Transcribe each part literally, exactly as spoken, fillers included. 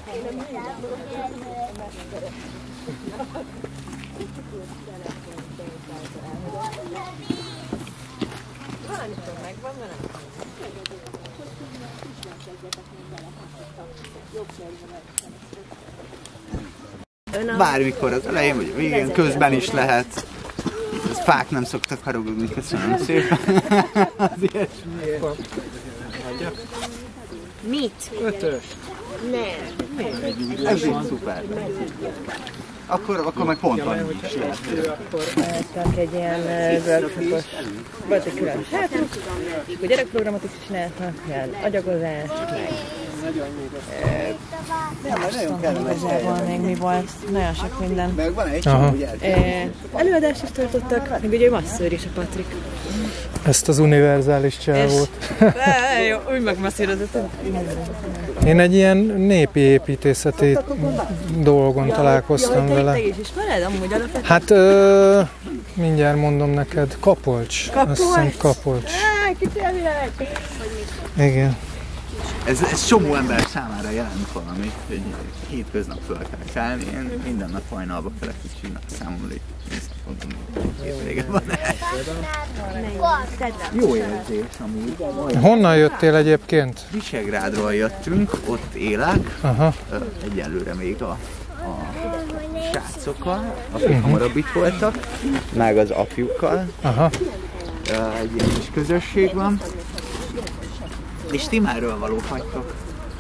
Bármikor az elején vagy a végén, közben is lehet. Ez fák nem szoktak haragudni, köszönöm szépen. Az ilyesmiért. Mit? Ötös. Nem. Ez így szuper. Akkor, akkor meg pont annyi is lehet. Csináltak egy ilyen workshopos, volt egy külön sátor, és akkor gyerekprogramot is csináltak, ilyen agyagozást, meg Nagyon kellemes. igazából még mi volt, nagyon sok minden. Meg van egy csomó gyerek. Előadást is tartottak, meg ugye ő masszőr is, a Patrik. Ezt az univerzális csávót. Jó, úgy megmasszírozottam. Én egy ilyen népi építészeti dolgon találkoztam Te vele. is ismered amúgy alapvetően? Hát ö, mindjárt mondom neked, Kapolcs. Azt hiszem Kapolcs. Áj, kicsi elvileg! Igen. Ez, ez csomó ember számára jelent valami, hogy hétköznap föl kell kelni. Én minden nap hajnalba kelek, és csinál számomra így nézd, mondom, két vége van el. Jó érzés amúgy. Honnan jöttél egyébként? Visegrádról jöttünk, ott élek. Aha. Egyelőre még a, a srácokkal, akik hamarabb itt voltak, meg az apjukkal. Aha. Egy ilyen kis közösség van. És ti merről valók vagytok?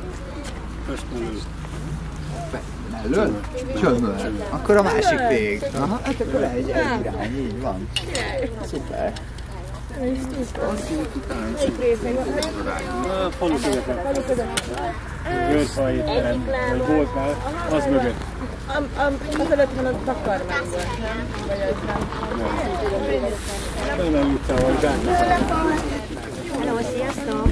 Mellől? Csömmel. Akkor a másik vég. Aha, hát akkor egy, egy irány, így van. Szuper. A falu közepén. Görfaj étterem, vagy volt már, az mögött. Az előtt van a takarmány volt, nem? Vagy az nem? Nem utcával, Gáknak. Hello, sziasztok!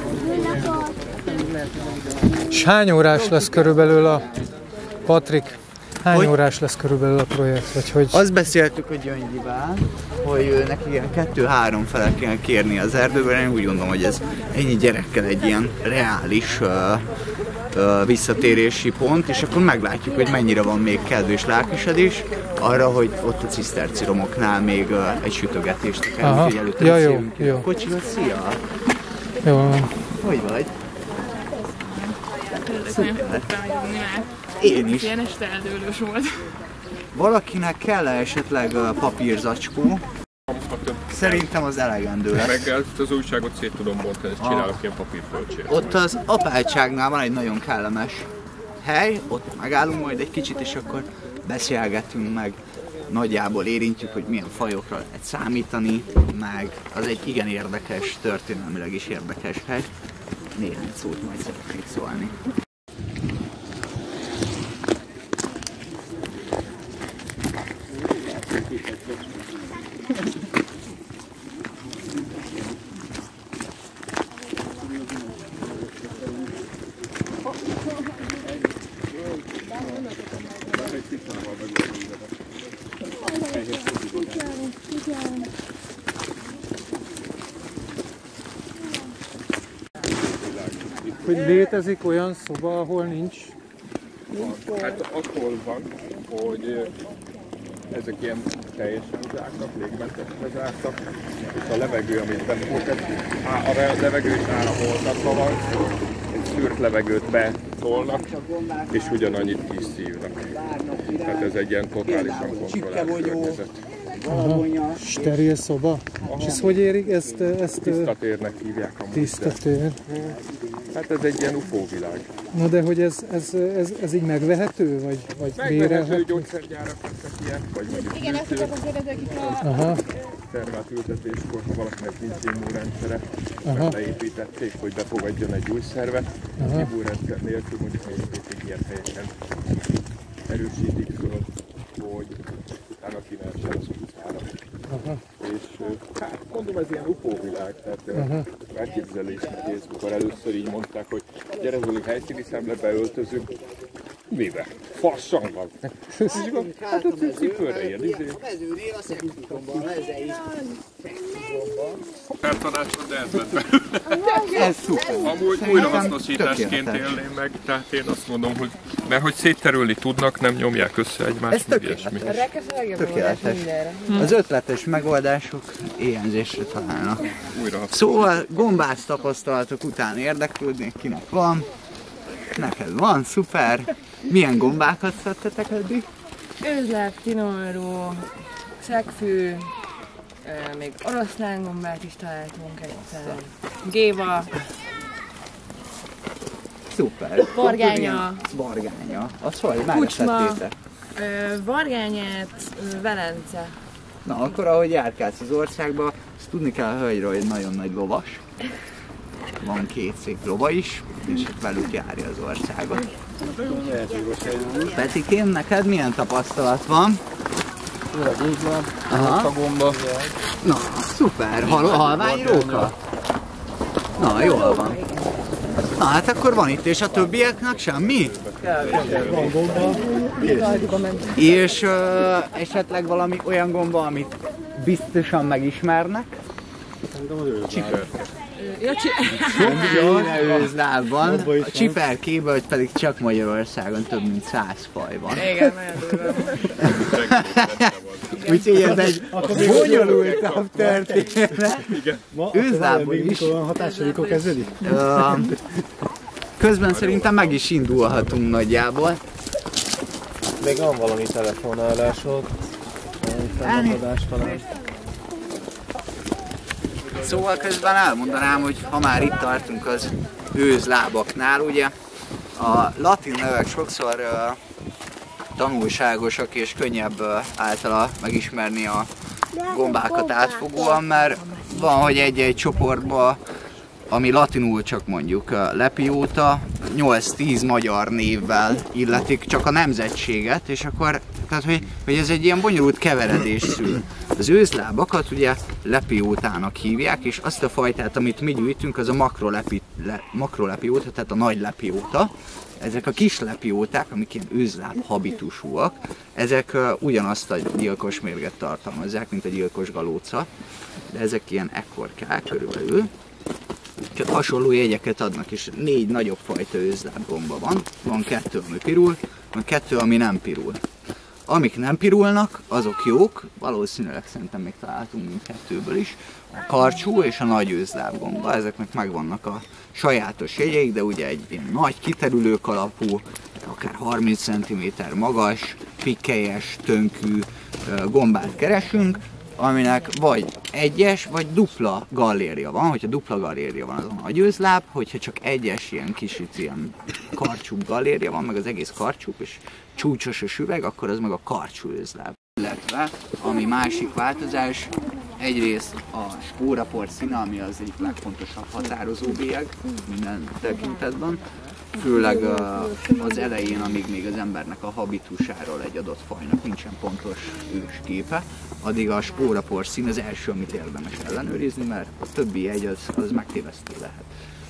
És hány órás lesz körülbelül a Patrik? Hány Hogy? órás lesz körülbelül a projekt? Vagy hogy? Azt beszéltük a Gyöngyivel, hogy neki ilyen kettő-három felett kell kérni az erdőben. Én úgy gondolom, hogy ez ennyi gyerekkel egy ilyen reális uh, uh, visszatérési pont, és akkor meglátjuk, hogy mennyire van még kedv és lelkesedés arra, hogy ott a ciszterciromoknál még uh, egy sütögetést kell. Aha. Úgyhogy előtte Ja, jó, beszélünk. jó. Kocsival, szia! Jó van. Hogy vagy? Szuper. Én is. Ilyen este eldőlős volt. Valakinek kell -e esetleg uh, papírzacskó? Szerintem az elegendő lesz. Reggel az újságot szét tudom bontani, és csinálok ilyen papírfölcsét. Ott az apátságnál van egy nagyon kellemes hely, ott megállunk majd egy kicsit, és akkor beszélgetünk meg. Nagyjából érintjük, hogy milyen fajokra lehet számítani, meg az egy igen érdekes, történelmileg is érdekes hely. Néhány szót majd szeretnék szólni. Hogy létezik olyan szoba, ahol nincs? Hát attól van, hogy ezek ilyen teljesen zártak, légmentesre zártak, és a levegő, amit befogad, a levegő is áll a holtattal, egy szűrt levegőt betolnak, és ugyanannyit kiszívnak. Tehát ez egy ilyen totálisan kontrollált környezet. Aha. Steril szoba? Aha. És ez hogy érik? Ezt, ezt tisztatérnek hívják amúgy. Tisztatér. Hát ez egy ilyen ufó világ. Na de hogy ez, ez, ez, ez így megvehető? Vagy, vagy megvehető, gyógyszergyárak lettek ilyen, vagy mondjuk igen, ezt akarom kérdezni, a... Aha. Szervátültetéskor, ha valakinek nincs immunrendszere, mert leépítették, hogy befogadjon egy új szervet. Az immunrendszer nélkül mondjuk még ilyen helyeken erősítik föl, hogy utána kinehessen az utcára. Aha. És hát mondom, ez ilyen ufóvilág, tehát elképzelés nehéz, mikor először így mondták, hogy gyere Zoli, helyszíni szemletbe öltözünk. Mivel? Fassan van! Hát a cipőre ilyen izé. A mezőnél a Szentmikomban, a mezei. Eltanácsod, de ez lett Ez szuper. Amúgy újrahasznosításként élném meg, tehát én azt mondom, hogy mert hogy szétterülni tudnak, nem nyomják össze egymást, Ez meg ilyesmi. A rekesz a legjobb Tökéletes. Az ötletes megoldások éhenzésre találnak. Újra. Szóval gombász tapasztalatok után érdeklődnék, kinek van. Neked van, szuper. Milyen gombákat szedtetek eddig? Őzlep, tinomöró, szegfű, még oroszlángombát is találtunk egyszer. Géva. Szuper. Vargánya. Vargánya. Az hogy? Már Kucsma. szedtétek? Ö, Vargányát, ö, Velence. Na, akkor ahogy járkálsz az országba, azt tudni kell a hölgyről, hogy nagyon nagy lovas. Van két szék lova is, és velük járja az országot. Petikém, neked milyen tapasztalat van? Aha. Gomba. Na, szuper. Hal halvány róka? Na, jól van. Na, hát akkor van itt, és a többieknek semmi? Van gomba. És ö, esetleg valami olyan gomba, amit biztosan megismernek? Csiperke. Ja, csi... Őzlábban, a csiperkéből pedig csak Magyarországon több mint száz faj van. Igen, nagyon durva. Úgyhogy ez egy bonyolultabb történet. Őzlábból is. Mikor hatásodikor kezdődik? Ö, Közben szerintem meg is indulhatunk nagyjából. Még van valami telefonálásod. Fennakadás talán. Szóval közben elmondanám, hogy ha már itt tartunk az őzlábaknál, ugye a latin nevek sokszor uh, tanulságosak és könnyebb uh, általa megismerni a gombákat átfogóan, mert van, hogy egy-egy csoportban, ami latinul csak mondjuk uh, lepióta, nyolc-tíz magyar névvel illetik csak a nemzetséget, és akkor, tehát hogy, hogy ez egy ilyen bonyolult keveredés szül. Az őzlábakat ugye lepiótának hívják, és azt a fajtát, amit mi gyűjtünk, az a makrolepi, le, makrolepióta, tehát a nagy lepióta. Ezek a kis lepióták, amik ilyen őzláb habitusúak, ezek uh, ugyanazt a gyilkos mérget tartalmazzák, mint a gyilkos galóca, de ezek ilyen ekkorkák körülbelül. Hasonló jegyeket adnak, és négy nagyobb fajta őzlábgomba van. Van kettő, ami pirul, van kettő, ami nem pirul. Amik nem pirulnak, azok jók, valószínűleg szerintem még találtunk mindkettőből is. A karcsú és a nagy őzlábgomba, ezeknek megvannak a sajátos jegyeik, de ugye egy ilyen nagy kiterülő kalapú, akár harminc centiméter magas, pikkelyes, tönkű gombát keresünk, aminek vagy egyes, vagy dupla gallérja van. Hogyha dupla gallérja van, az a nagy őzláb, hogyha csak egyes, ilyen kicsit ilyen karcsúbb gallérja van, meg az egész karcsúbb, és csúcsos a süveg, akkor az meg a karcsú őzláb. Illetve, ami másik változás, egyrészt a spórapor színe, ami az egyik legfontosabb határozó bélyeg minden tekintetben. Főleg az elején, amíg még az embernek a habitusáról egy adott fajnak nincsen pontos ősképe, addig a spórapor szín az első, amit érdemes ellenőrizni, mert a többi jegy az, az megtévesztő lehet.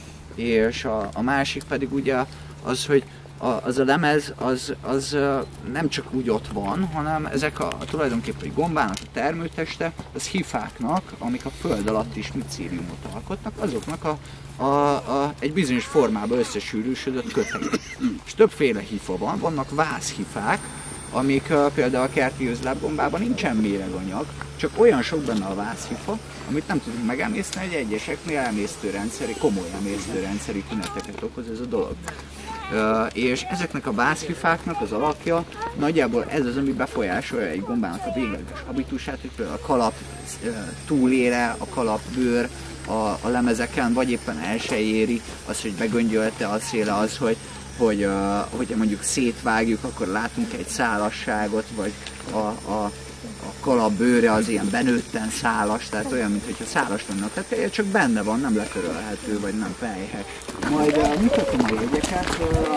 És a, a másik pedig ugye az, hogy a, az a lemez az, az nem csak úgy ott van, hanem ezek a, a tulajdonképpen a gombának a termőteste, az hifáknak, amik a föld alatt is micéliumot alkotnak, azoknak a, a, a, egy bizonyos formában összesűrűsödött kötelék. És többféle hifa van, vannak vászhifák, amik uh, például a kerti őzlábgombában nincsen méreganyag, csak olyan sok benne a vászhifa, amit nem tudunk megemészteni, hogy egyeseknél emésztőrendszeri, komoly emésztőrendszeri tüneteket okoz ez a dolog. Uh, és ezeknek a vászhifáknak az alakja, nagyjából ez az, ami befolyásolja egy gombának a végleges habitusát, hogy például a kalap uh, túlére, a kalapbőr, a, a lemezeken, vagy éppen el se éri, az, hogy begöngyölte a széle, az, hogy hogy uh, hogyha mondjuk szétvágjuk, akkor látunk egy szálasságot, vagy a, a, a kalap bőre az ilyen benőtten szálas, tehát olyan, mintha szálas lenne a teteje, csak benne van, nem letörölhető, vagy nem pelyhes. Majd uh, mutatom a jegyeket, uh,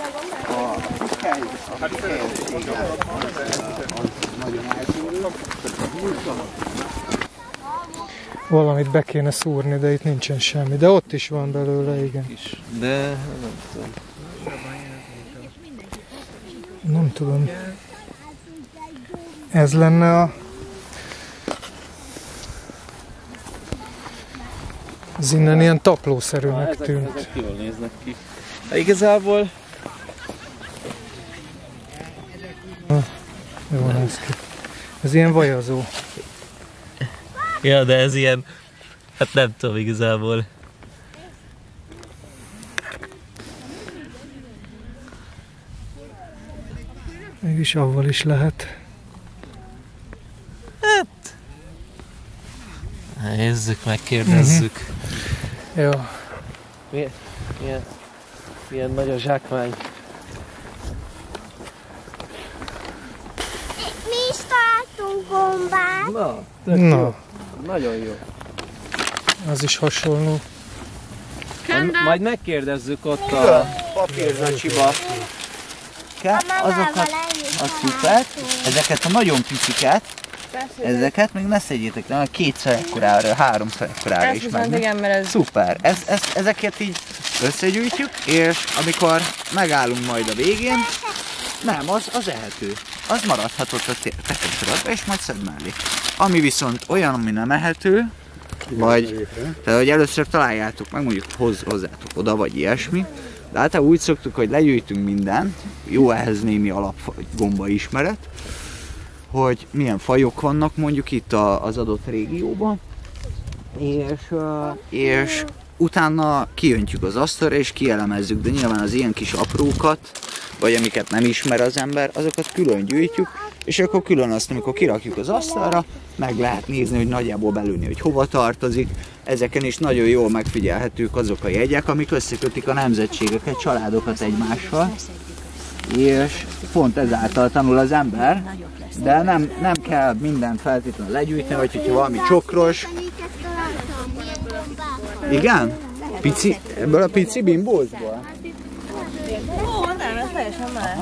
a pikkely, a pikkelyességgel az nagyon eltűnő. Valamit be kéne szúrni, de itt nincsen semmi. De ott is van belőle, igen. Is. De nem tudom. Nem tudom. Ez lenne a... Ez innen ilyen taplószerűnek ezek, tűnt. ezek jól néznek ki. De igazából... Jó néz ki. Ez ilyen vajazó. Ja, de ez ilyen... Hát nem tudom igazából. Mégis avval is lehet. Hát... Nézzük, megkérdezzük. Uh-huh. Jó. Milyen, milyen, milyen nagy a zsákmány. Mi is találtunk gombát. Na, Na. Jó. Nagyon jó. Az is hasonló. Majd, majd megkérdezzük ott a... papírzacsiba. Azokat a szuper, ezeket a nagyon piciket, ezeket még ne szedjétek le, a kétszer ekkorára, háromszor ekkorára is meg. Igen, mert ez... Szuper, ez, ez, ezeket így összegyűjtjük, és amikor megállunk majd a végén, nem, az, az ehető. Az maradhat ott a tekercsodatba, és majd szed mellé. Ami viszont olyan, ami nem ehető, vagy, tehát hogy először találjátok meg, mondjuk hoz, hozzátok oda, vagy ilyesmi, de általában úgy szoktuk, hogy legyűjtünk mindent, jó ehhez némi alapgomba ismeret, hogy milyen fajok vannak mondjuk itt a, az adott régióban, és, és utána kiöntjük az asztalra és kielemezzük, de nyilván az ilyen kis aprókat, vagy amiket nem ismer az ember, azokat külön gyűjtjük, és akkor külön azt, amikor kirakjuk az asztalra, meg lehet nézni, hogy nagyjából belülni, hogy hova tartozik. Ezeken is nagyon jól megfigyelhetők azok a jegyek, amik összekötik a nemzetségeket, családokat egymással, és pont ezáltal tanul az ember, de nem, nem kell mindent feltétlenül legyűjteni, vagy hogyha valami csokros. Igen? Pici, ebből a pici bimbózból? Ó, nem, ez teljesen más.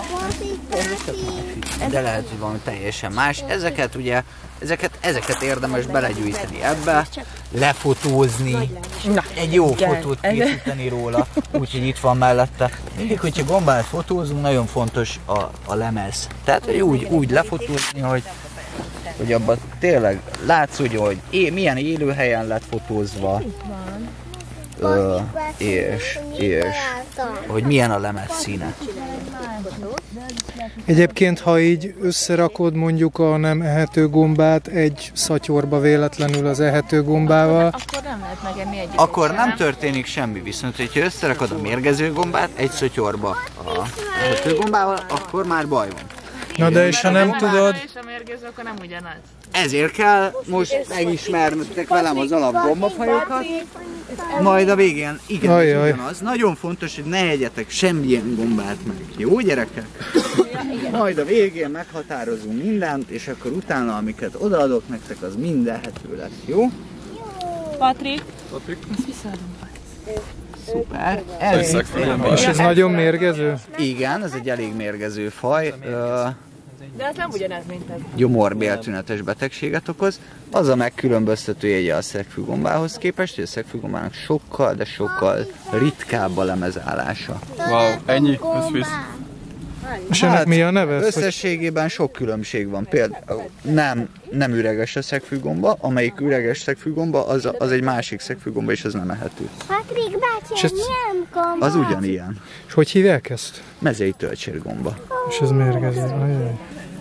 De lehet, hogy valami teljesen más. Ezeket ugye, ezeket, ezeket érdemes belegyűjteni ebbe, lefotózni, egy jó fotót készíteni róla, úgyhogy itt van mellette. Mindig, hogyha gombát fotózunk, nagyon fontos a, a lemez. Tehát úgy, úgy lefotózni, hogy, hogy abban tényleg látszódjon, hogy é, milyen élőhelyen lett fotózva. Ö, és, és hogy milyen a lemez színe. Egyébként, ha így összerakod mondjuk a nem ehető gombát egy szatyorba véletlenül az ehető gombával, Akkor nem lehet megenni egyet. Akkor nem történik semmi, viszont hogyha összerakod a mérgező gombát egy szatyorba a ehető gombával, akkor már baj van. na de és ha nem tudod, És a mérgező akkor nem ugyanaz. Ezért kell most megismernetek velem az alapgombafajokat, majd a végén igen, Ajaj. ez ugyanaz. Nagyon fontos, hogy ne egyetek semmilyen gombát meg. Jó, gyerekek? Majd a végén meghatározunk mindent, és akkor utána, amiket odaadok nektek, az mind ehető lesz. Jó? Patrik? Patrik? Ezt visszaadom. Szuper. Ez, és ez nagyon mérgező? igen, ez egy elég mérgező faj. Ö, De ez nem ugyanez, mint ez. gyomorbéltünetes betegséget okoz. Az a megkülönböztető jegye a szegfűgombához képest, hogy a szegfűgombának sokkal, de sokkal ritkább a lemezállása. Wow, ennyi? Ez visz. És ennek mi a neve? Hogy Összességében sok különbség van. Például nem, nem üreges a szegfűgomba, amelyik üreges szegfűgomba, az, az egy másik szegfűgomba, és az nem ehető. Patrik bácsi, És ez- milyen gomba? Az ugyanilyen. és hogy hívják ezt? Mezei töltsérgomba. És ez mérgező. Ajaj.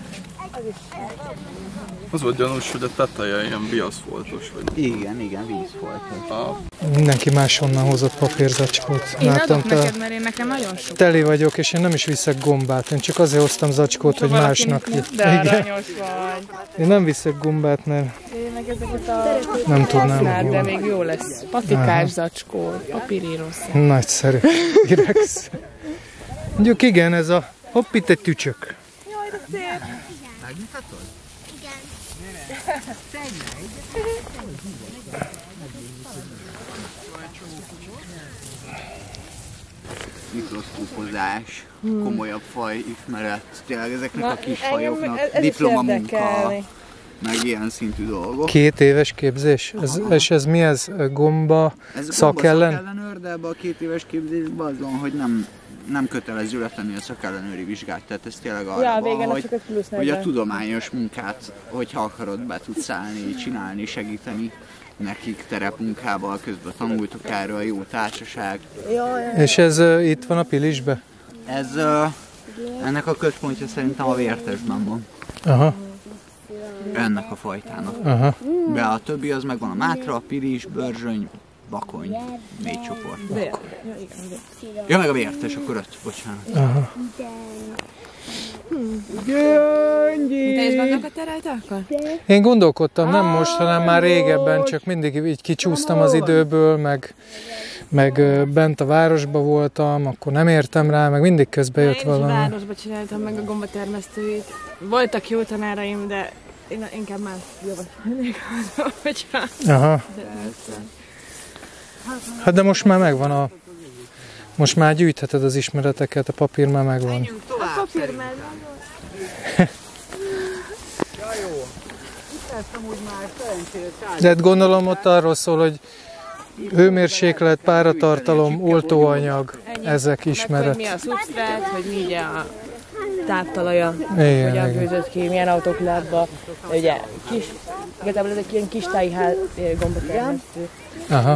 Az volt gyanús, hogy a teteje ilyen viaszfoltos, vagy Igen, igen, vízfoltos. Mindenki máshonnan hozott papírzacskót. Én Látom, adok te neked, mert én nekem nagyon sok. teli vagyok, és én nem is viszek gombát. Én csak azért hoztam zacskót, hogy másnak. De aranyos vagy. Én nem viszek gombát, mert Én meg ezeket a... nem tudnám. Használd, de hol. még jó lesz. Patikás zacskó, papírírószer. Nagyszerű. Irex. Mondjuk igen, ez a hopp, itt egy tücsök. Mikroszkópozás, komolyabb faj ismeret. Tényleg ezeknek Na, a kis engem fajoknak ez- ez is diplomamunka. érdekelni. meg ilyen szintű dolgok. Két éves képzés? Ez, és ez mi ez? Gomba ez szakellen? Gomba szakellenőr, de ebben a két éves képzésben az van, hogy nem, nem kötelező letenni a szakellenőri vizsgát, tehát ez tényleg arra ja, van, végén hogy, csak plusz hogy a tudományos munkát, hogyha akarod, be tudsz állni, csinálni, segíteni nekik terepmunkával, közben tanultok erről, jó társaság. Ja, ja. És ez uh, itt van a Pilisbe? Ez, uh, ennek a központja szerintem a Vértesben van. Aha. Ennek a fajtának. Aha. De a többi az megvan a Mátra, Pilis, Börzsöny, Bakony, négy csoport. Ja, meg a Vértes, akkor öt, bocsánat. Aha. Gyöngyi! Te is gondolkodtál terelte akkor? Én gondolkodtam, nem most, hanem már régebben, csak mindig így kicsúsztam az időből, meg, meg bent a városba voltam, akkor nem értem rá, meg mindig közbe jött valami. Én is városba csináltam meg a gombatermesztőit. Voltak jó tanáraim, de én inkább más javasolnék az, hogyha... Aha. Hát de most már megvan a... Most már gyűjtheted az ismereteket, a papír már megvan. A papír már megvan. De hát gondolom ott arról szól, hogy hőmérséklet, páratartalom, oltóanyag, ezek ismeret. Hogy mi a szubsztrát, hogy mi a táptalaja, Igen, hogyan igen. főzött ki, milyen autók lábba. Ugye kis, igazából ezek ilyen kis táji gombatermesztő. Aha.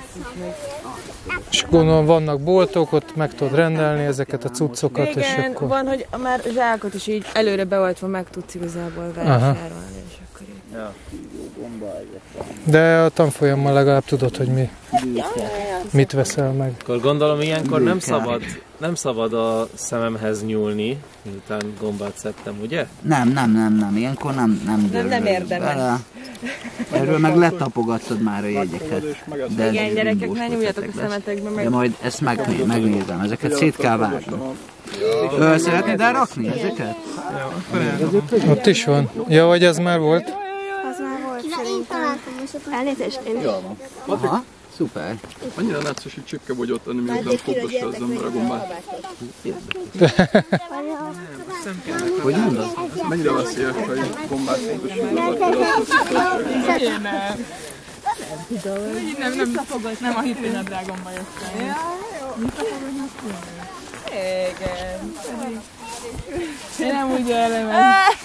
És gondolom vannak boltok, ott meg tudod rendelni ezeket a cuccokat, igen, és akkor... van, hogy már zsákot is így előre beoltva meg tudsz igazából vásárolni, és akkor így. Ja. De a tanfolyammal legalább tudod, hogy mi, mit veszel meg. Akkor gondolom ilyenkor nem szabad, nem szabad a szememhez nyúlni, miután gombát szedtem, ugye? Nem, nem, nem, nem, ilyenkor nem, nem Nem, nem érdemes. Erről meg letapogattad már a jegyeket. De igen, gyerekek, ne nyúljatok a szemetekbe, meg... De majd ezt megné megnézem, ezeket szét kell vágni. Ö, szeretnéd elrakni ezeket? Ott is van. Ja, vagy az már volt? Az már volt szerintem. Elnézést, én... Jól van. Aha, szuper. Annyira necces, hogy csökke vagy ott, ami miután fotossa az ember a gombát. Hogy mondod? Mennyire veszélyes, hogy gombát fotossa? Nem, nem, nem a hipinadrágomba jöttem. Igen. Én nem úgy ellenem.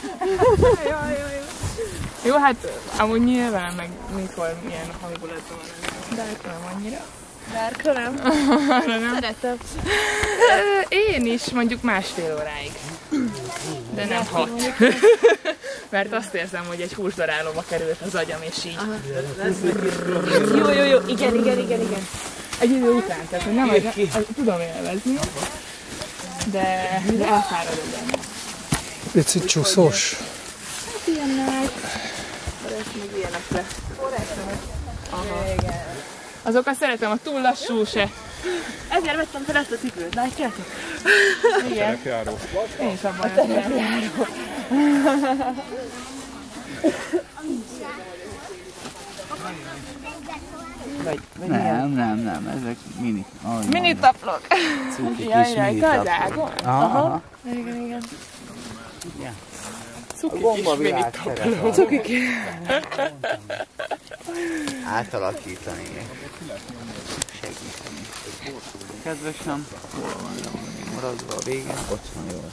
Jó, hát amúgy nyilván, meg mikor milyen hangulatban van. De akkor nem annyira. Várka nem? nem. Szeretem. Én is mondjuk másfél óráig. De nem hat. Mert azt érzem, hogy egy húsdarálóba került az agyam, és így. Jó, jó, jó, igen, igen, igen, igen. Egy idő után, tehát hogy nem az, az, tudom élvezni, de, de elfáradok benne. Picit csúszós. Ilyenek. Még ilyenekre. Aha. Igen. Azokat szeretem, a túl lassú se. Ezért vettem fel ezt a cipőt, látjátok? Igen. Terepjáró. Én is abban a terepjáró. Vagy, vagy Nem, nem, nem, ezek mini. Oh, mini taplok. Cuki Jaj, kis jaj, mini taplok. gazdálgon. Aha, aha. Igen, igen. Ja. Cuki A gomba kis mini világ taplok. Cuki kis. Átalakítani. Segíteni. Kedvesem, hol van valami maradva a végén? Ott van, jól.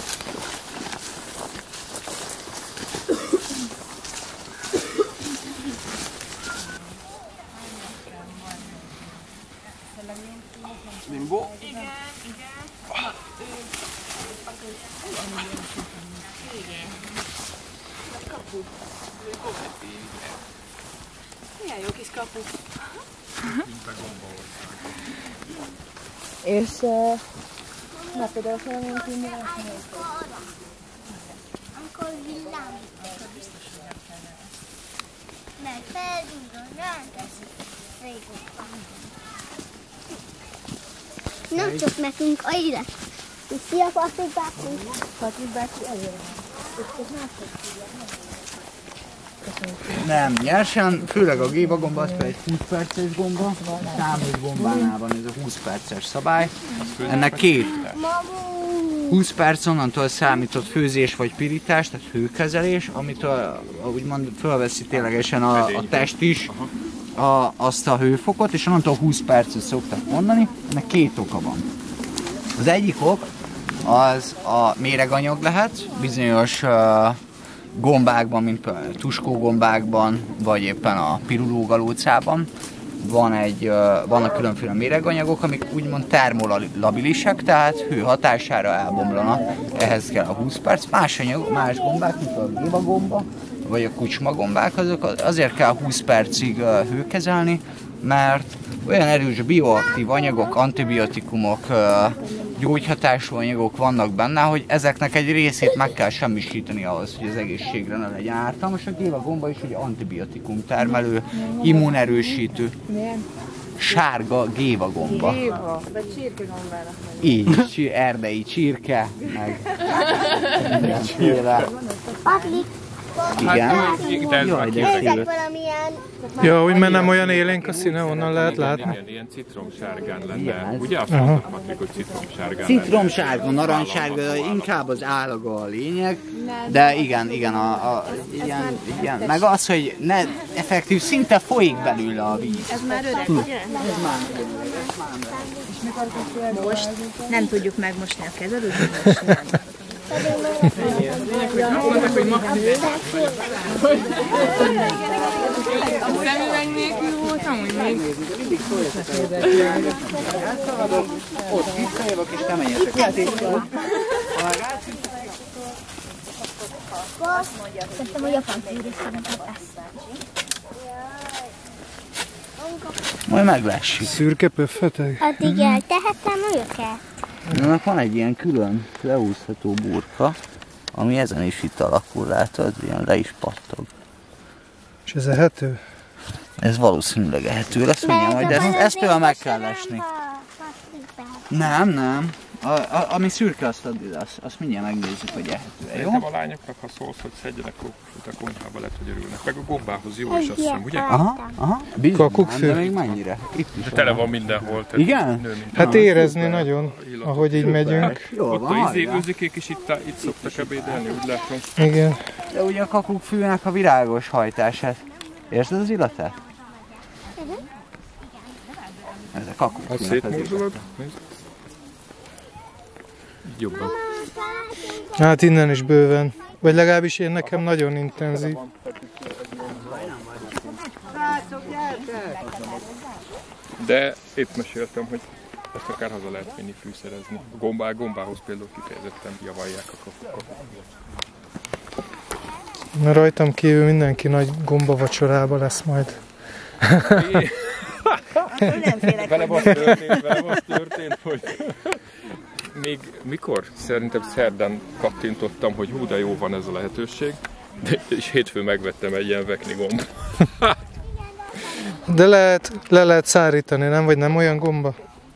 Limbo? Igen, igen. Kapu. Milyen jó kis kapu. És... Uh, na például valamilyen filmben Amikor villámlik, akkor biztos, hogy nem kell. Mert felgyújjon, ránk esik. Régóta. Nem csak nekünk, a élet. Szia, Patrik bácsi! Patrik bácsi előre. Nem, nyersen, főleg a gévagomba, az egy húsz perces gomba, számos gombánál van ez a húsz perces szabály. Ennek két húsz perc onnantól számított főzés vagy pirítás, tehát hőkezelés, amitől úgymond fölveszi ténylegesen a, a test is a, azt a hőfokot, és onnantól húsz percet szoktak mondani. Ennek két oka van. Az egyik ok az a méreganyag lehet, bizonyos uh, gombákban, mint például tuskógombákban, vagy éppen a pirulógalócában. Van egy, vannak különféle méreganyagok, amik úgymond termolabilisek, tehát hő hatására elbomlanak. Ehhez kell a húsz perc. Más, anyag, más gombák, mint a géva gomba, vagy a kucsma gombák, azok azért kell húsz percig hőkezelni, mert olyan erős bioaktív anyagok, antibiotikumok, gyógyhatású anyagok vannak benne, hogy ezeknek egy részét meg kell semmisíteni ahhoz, hogy az egészségre ne legyen ártalmas. A géva gomba is egy antibiotikum termelő, immunerősítő, sárga géva gomba. Géva, de csirkegombának meg. Így, csí, erdei csirke, meg mindenféle. Igen. Jaj, de szép. Valamilyen... Ja, úgy mert nem olyan élénk a színe, onnan lehet látni. Igen, ilyen citromsárgán lenne. Ugye azt mondtad, Patrik, hogy citromsárgán Citromsárga, narancssárga, inkább az állaga a lényeg, de igen, igen, a, a, igen, igen, meg az, hogy ne, effektív, szinte folyik belőle a víz. Ez már öreg, ugye? Most nem tudjuk megmosni a kezelőt, most nem. A szemüveg nélkül volt amúgy még. Ott visszajövök és nem menjetek. Szerintem a japán tűrészként majd meglássuk. Szürke pöffeteg? addig eltehetem őket. Ennek van egy ilyen külön leúszható burka, ami ezen is itt alakul, látod, ilyen le is pattog. És ez ehető? Ez valószínűleg ehető lesz, mondjam, majd ezt, ezt például meg kell lesni. Nem, nem. A, a, ami szürke, azt, azt, azt mindjárt megnézzük, hogy ehető-e, jó? Nekem a lányoknak, ha szólsz, hogy szedjenek kokófőt a konyhába, lehet, hogy örülnek. Meg a gombához jó is, azt hiszem, ugye? Aha, aha. Bizony, Kakukkfő. de még mennyire? Itt is De tele van mindenhol. Tehát igen? Nő, mint Hát Na, érezni szuper. nagyon, ahogy így megyünk. Jól ott van, a izé hallja. őzikék is itt, itt szoktak ebédelni, úgy látom. Igen. De ugye a kakukkfűnek a virágos hajtását. Érzed az illatát? Ez a Hát kakukkfűnek az illata. szétmorzsolod? Nézd. Jobban. Hát innen is bőven. Vagy legalábbis én nekem nagyon intenzív. De épp meséltem, hogy ezt akár haza lehet vinni fűszerezni. A gombá, gombához például kifejezetten javalják a kakukkot. Na rajtam kívül mindenki nagy gomba vacsorába lesz majd. Velem az történt, velem az történt, hogy még mikor? Szerintem szerdán kattintottam, hogy hú, de jó van ez a lehetőség. De, és hétfőn megvettem egy ilyen vekni gomb. De lehet, le lehet szárítani, nem? Vagy nem olyan gomba?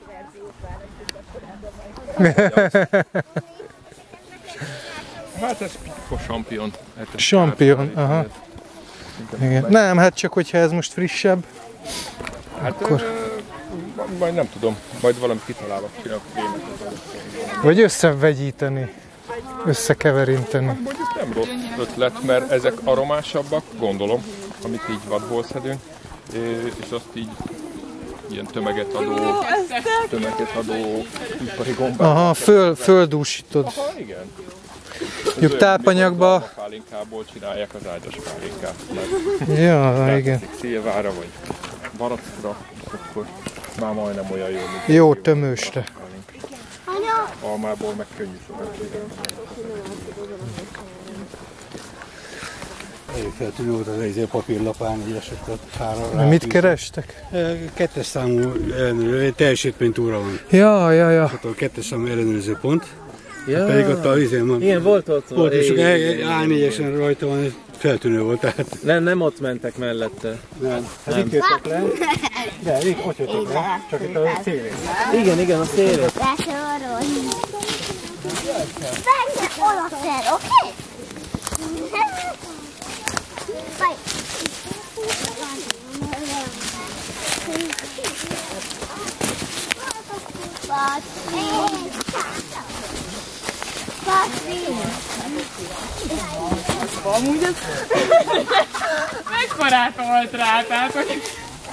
Hát ez a champion. Champion, aha. Igen. Nem, hát csak hogyha ez most frissebb. Hát Akkor. ö, majd nem tudom, majd valami kitalálok, csinálok gémet. Vagy összevegyíteni, összekeverinteni. Nem rossz ötlet, mert ezek aromásabbak, gondolom, amit így vadból szedünk, és azt így ilyen tömeget adó, tömeget adó ipari gombák. Aha, föl, földúsítod. Aha, igen. Jobb tápanyagba. A pálinkából csinálják az ágyas pálinkát. Ja, igen. Szilvára vagy barackra, akkor már majdnem olyan jó, mint Jó tömősre. almából meg könnyű sokat csinálni. Feltűnő volt az egy papírlapán, így esett a fára. Mit kerestek? Kettes számú ellenőrző, teljesítménytúra van. Ja, ja, ja. Ott a kettes számú ellenőrző pont. Ja. Pedig ott a izén van. Igen, volt ott. Volt, és igen, á négyesen rajta van, ez feltűnő volt. Tehát Nem, nem ott mentek mellette. nem. Hát itt jöttek le. De itt ott jöttek le, csak itt a szélén. Igen, igen, a szélén. Besorolj. Benne olaszer, oké? Vagy. Amúgy ez... Mekkorát volt rá, tehát hogy...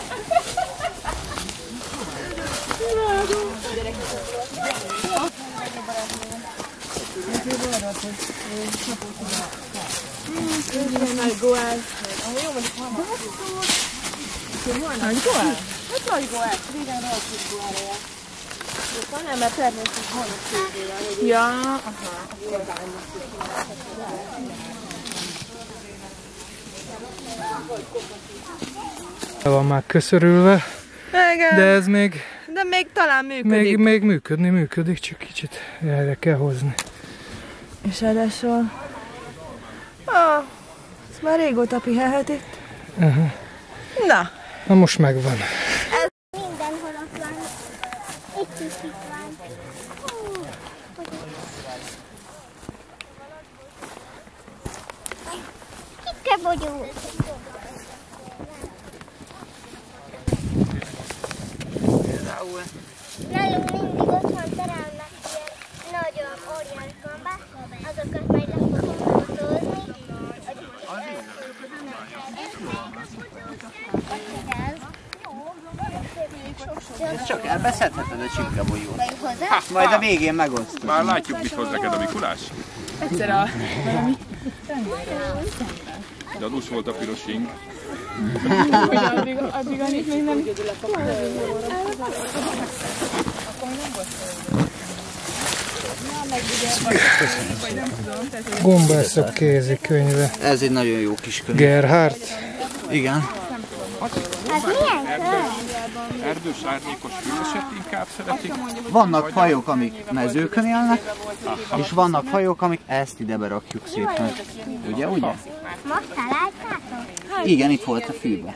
Nagy goál. Nagy goál? Hát nagy goál. Régen rajtuk goálja. Nem, mert természetesen holnap szépen. Ja, aha. Van már köszörülve, Igen. de ez még, De még talán működik. még, még működni, működik, csak kicsit erre kell hozni. És ráadásul... Ah, ez már régóta pihelhet itt. Uh-huh. Na. Na most megvan. Mindenhol ott van. Itt is itt van. Hú, Kicske vagyunk. Nálunk mindig otthon terelnek ilyen nagyobb óriás gombák, azokat majd le fogom fotózni. Csak elbeszedheted a csipkebolyót. Vagy hozzá? Hát majd a végén megosztod. Már látjuk, mit hoz neked a Mikulás. Egyszer a... Gyanús volt a piros ing. addig, addig annyit még nem... Gombászok kézikönyve. Ez egy nagyon jó kis könyv. Gerhard. Igen. Hát milyen könyv? Erdős, árnyékos fülöset inkább szeretik. Vannak fajok, amik mezőkön élnek, és vannak fajok, amik ezt ide berakjuk szépen. Ugye, ugye? Most találtátok? Igen, itt volt a fűbe.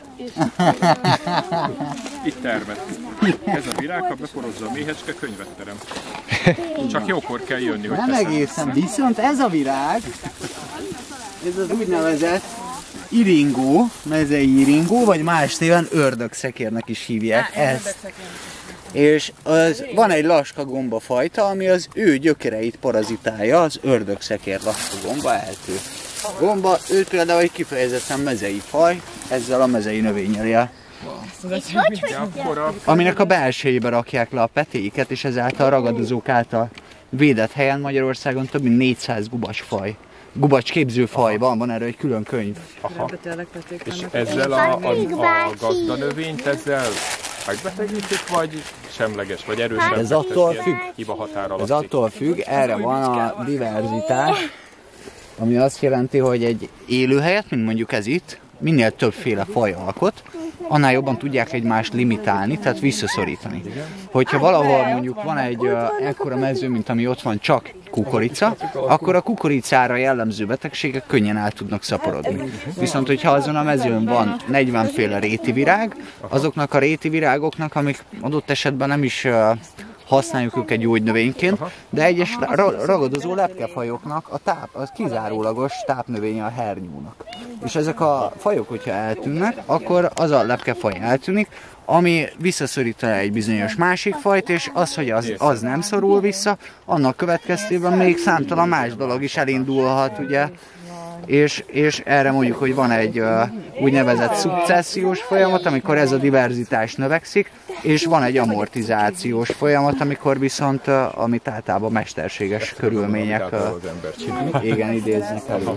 Itt termett. Ez a virág, ha beporozza a méhecske, könyvet terem. Csak jókor kell jönni, hogy Nem egészen, viszont ez a virág, ez az úgynevezett iringó, mezei iringó, vagy más néven ördögszekérnek is hívják ezt. És az, van egy laska gombafajta, ami az ő gyökereit parazitálja, az ördögszekér laska gomba, eltő gomba. Ő például egy kifejezetten mezei faj, ezzel a mezei növényel él. Aminek a belsejébe rakják le a petéiket, és ezáltal a ragadozók által védett helyen Magyarországon több mint négyszáz gubacsfaj. Gubacsképző faj van, van erről egy külön könyv. Aha. És ezzel a, a, a gazdanövényt ezzel megbetegítik, vagy semleges, vagy erősen Ez attól függ. Hiba határ alatt. Ez attól függ, erre van a diverzitás, ami azt jelenti, hogy egy élőhelyet, mint mondjuk ez itt, minél többféle faj alkot, annál jobban tudják egymást limitálni, tehát visszaszorítani. Hogyha valahol mondjuk van egy uh, ekkora mező, mint ami ott van, csak kukorica, akkor a kukoricára jellemző betegségek könnyen el tudnak szaporodni. Viszont, hogyha azon a mezőn van negyvenféle rétivirág, azoknak a rétivirágoknak, amik adott esetben nem is uh, használjuk őket gyógynövényként, de egyes ra ragadozó lepkefajoknak a táp, az kizárólagos tápnövénye a hernyónak. És ezek a fajok, hogyha eltűnnek, akkor az a lepkefaj eltűnik, ami visszaszorítana egy bizonyos másik fajt, és az, hogy az, az nem szorul vissza, annak következtében még számtalan más dolog is elindulhat, ugye, és, és erre mondjuk, hogy van egy uh, úgynevezett szukcessziós folyamat, amikor ez a diverzitás növekszik, és van egy amortizációs folyamat, amikor viszont, uh, amit általában mesterséges körülmények uh, igen, idéznek elő.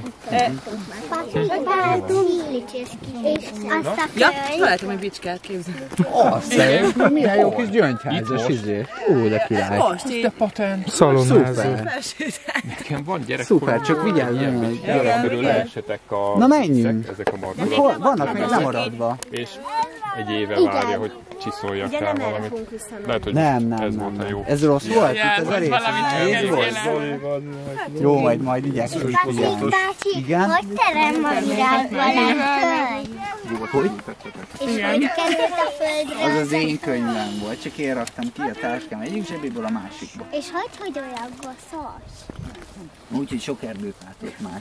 Ja, találtam egy bicskát, képzelni. Azt szerintem, milyen jó kis gyöngyházas izé. Ó, de király. Most így. Szalonházó. Nekem van gyerek. Szuper, csak vigyázz, hogy Gyerekkorról leesetek a Na menjünk. ezek a markulatok. vannak még lemaradva. És egy éve várja, hogy csiszoljak rá valamit. Lehet, hogy Nem, nem, ez nem, volt a nem. jó. Ez rossz volt? Itt ez volt elég valami nehéz volt. Jó, majd majd igyekszünk figyelni. Bácsi, Igen? hogy terem a virágban a könyv? Hogy? És hogy került a földre? Az az én könyvem volt, csak én raktam ki a táskám egyik zsebéből a másikba. És hogy, hogy olyan goszos? Úgyhogy sok erdőt látott már.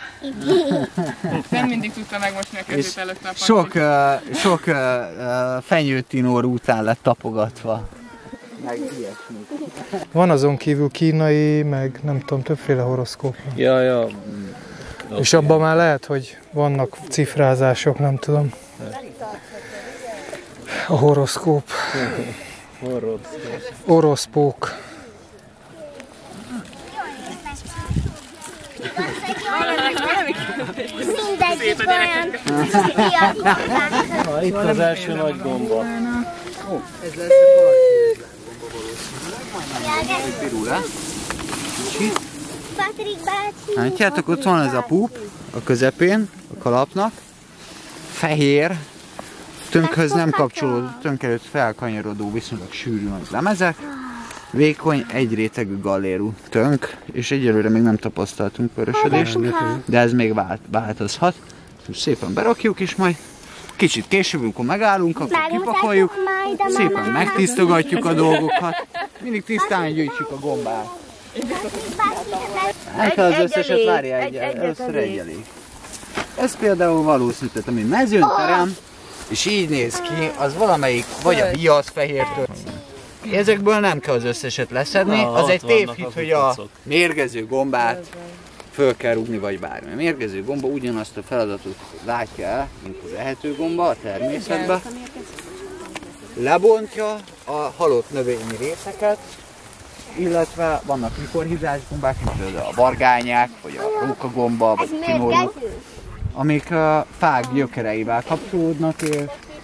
Nem mindig tudta megmosni a kezét És előtt a sok, uh, sok uh, uh, fenyőtinór után lett tapogatva. meg ilyesmi. Van azon kívül kínai, meg nem tudom, többféle horoszkóp. Ja, ja. Okay. És abban már lehet, hogy vannak cifrázások, nem tudom. A horoszkóp. Oroszpók. Mindegyik olyan Na, itt az első nagy gomba. Ez lesz a karcsú pirula. Kicsit. Patrik bácsi. Látjátok, ott van ez a púp a közepén, a kalapnak. Fehér, tönkhöz nem kapcsolódó, tönk előtt felkanyarodó, viszonylag sűrű nagy lemezek. Vékony, egy rétegű gallérú tönk, és egyelőre még nem tapasztaltunk vörösödést, de ez még vált, változhat. Most szépen berakjuk, és majd kicsit később, amikor megállunk, akkor kipakoljuk, szépen megtisztogatjuk a dolgokat, mindig tisztán gyűjtsük a gombát. Nem kell az összeset, várjál, egy, először egy elég. Ez például valószínűleg, tehát ami mezőnyterem, és így néz ki, az valamelyik, vagy a viasz fehértől. Ezekből nem kell az összeset leszedni, az egy tévhit, hogy a mérgező gombát föl kell rúgni, vagy bármi. A mérgező gomba ugyanazt a feladatot látja el, mint az ehető gomba a természetben. Lebontja a halott növényi részeket, illetve vannak mikorhizás gombák, mint például a vargányák, vagy a rókagomba, vagy a kinóruk, amik a fák gyökereivel kapcsolódnak, és...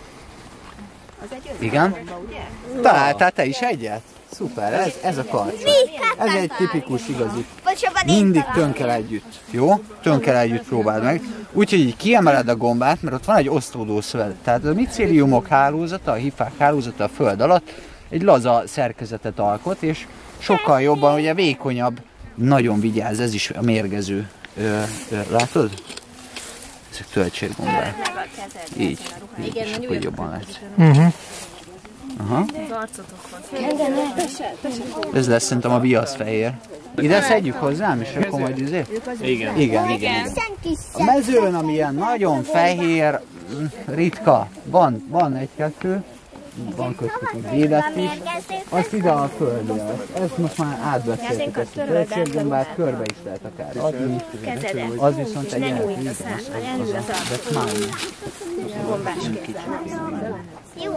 Igen? Találtál te is egyet? Szuper, ez, ez a karcsú. Ez egy tipikus igazi. Mindig tönkel együtt, jó? Tönkel együtt próbáld meg. Úgyhogy így kiemeled a gombát, mert ott van egy osztódó szövet. Tehát a micéliumok hálózata, a hifák hálózata a föld alatt egy laza szerkezetet alkot, és sokkal jobban, ugye vékonyabb, nagyon vigyáz, ez is a mérgező. Ö, ö, látod? Ezek töltséggombák. Így, így, és akkor jobban lesz. Uh-huh. Aha. Ez lesz szerintem a viaszfehér. Ide szedjük hozzám, és akkor majd izé? Igen. Igen, igen, igen. A mezőn, ami ilyen nagyon fehér, ritka, van, van egy-kettő, van köztük egy védett is, azt ide a földre, ezt most már átbeszéltük, ezt a töltséggombát körbe is lehet akár adni, az viszont egy ehető, az a smiley. Jó,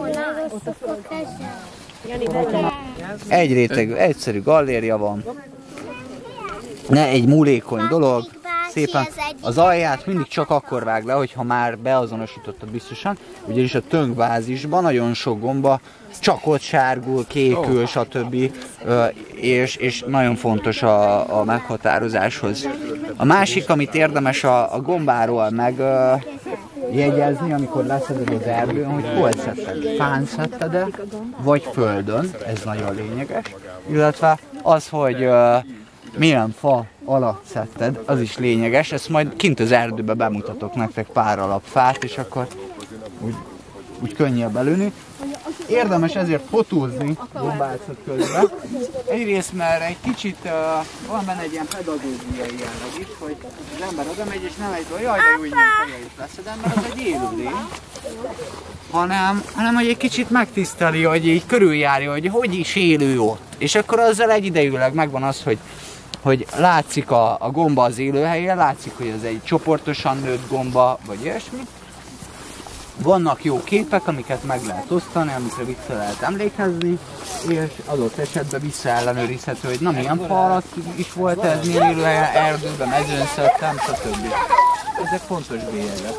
na, egy rétegű, egyszerű gallérja van, ne egy múlékony dolog, szépen az alját mindig csak akkor vág le, hogyha már beazonosítottad biztosan, ugyanis a tönkbázisban nagyon sok gomba csak ott sárgul, kékül, stb. És, és nagyon fontos a, a meghatározáshoz. A másik, amit érdemes a, a gombáról megjegyezni, amikor leszeded az erdőn, hogy hol szedted, fán szedted-e, vagy földön, ez nagyon lényeges, illetve az, hogy uh, milyen fa alatt szedted, az is lényeges, ezt majd kint az erdőbe bemutatok nektek pár alapfát, és akkor úgy, úgy könnyebb előni. Érdemes ezért fotózni gombászat közben. Egyrészt, mert egy kicsit uh, van benne egy ilyen pedagógiai jelleg is, hogy az ember oda megy, és nem egy olyan, jaj, de jó, hogy nem is leszedem, mert az egy élőlény. Hanem, hanem, hogy egy kicsit megtiszteli, hogy így körüljárja, hogy hogy is élő ott. És akkor azzal egyidejűleg megvan az, hogy hogy látszik a, a gomba az élőhelyen, látszik, hogy ez egy csoportosan nőtt gomba, vagy ilyesmi. Vannak jó képek, amiket meg lehet osztani, amikre vissza lehet emlékezni, és adott esetben visszaellenőrizhető, hogy na milyen fa alatt is volt ez, milyen élőhelyen, erdőben, mezőn szedtem, stb. Ezek fontos bélyegek.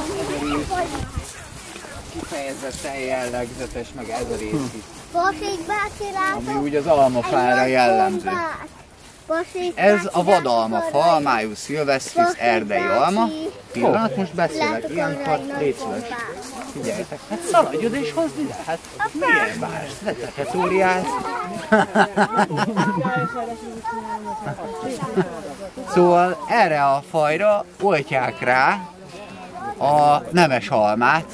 Kifejezetten jellegzetes, meg ez a rész is. Ami úgy az almafára jellemző. Ez a vadalmafa, a Maius silvestris erdei alma. Pillanat, most beszélek ilyenkor, légy szíves. Figyeljetek, hát szaladj oda és hozd ide, hát miért vársz, ne teketóriálsz. Szóval erre a fajra oltják rá a nemes almát.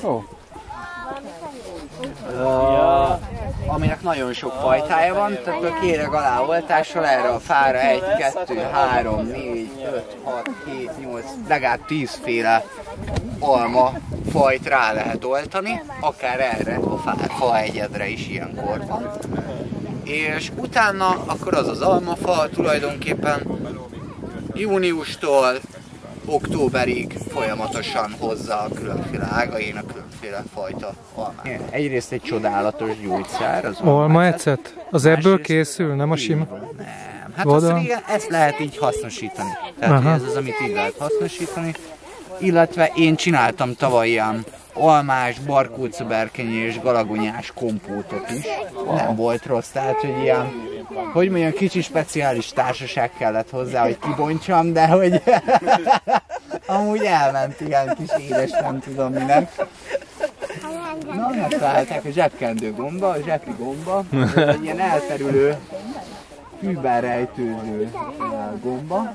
Uh, aminek nagyon sok fajtája van, tehát a kéreg aláoltással erre a fára egy, kettő, három, négy, öt, hat, hét, nyolc, legalább tíz féle alma fajt rá lehet oltani, akár erre a fá, fa egyedre is ilyenkor van. és utána akkor az az almafa tulajdonképpen júniustól októberig folyamatosan hozza a különféle ágain a különféle fajta almát. Egyrészt egy csodálatos gyógyszer az almaecet. Az ebből készül, nem a sima? Nem. Hát azt igen, ezt lehet így hasznosítani. Tehát ez az, amit így lehet hasznosítani. Illetve én csináltam tavaly ilyen almás, barkócaberkenyi és galagonyás kompótot is. Nem volt rossz, tehát hogy ilyen, hogy mondjam, kicsi speciális társaság kellett hozzá, hogy kibontsam, de hogy amúgy elment ilyen kis édes, nem tudom minek. Na, megtalálták a zsebkendő gomba, a zsepi gomba, ez egy ilyen elterülő, fűben rejtőző gomba.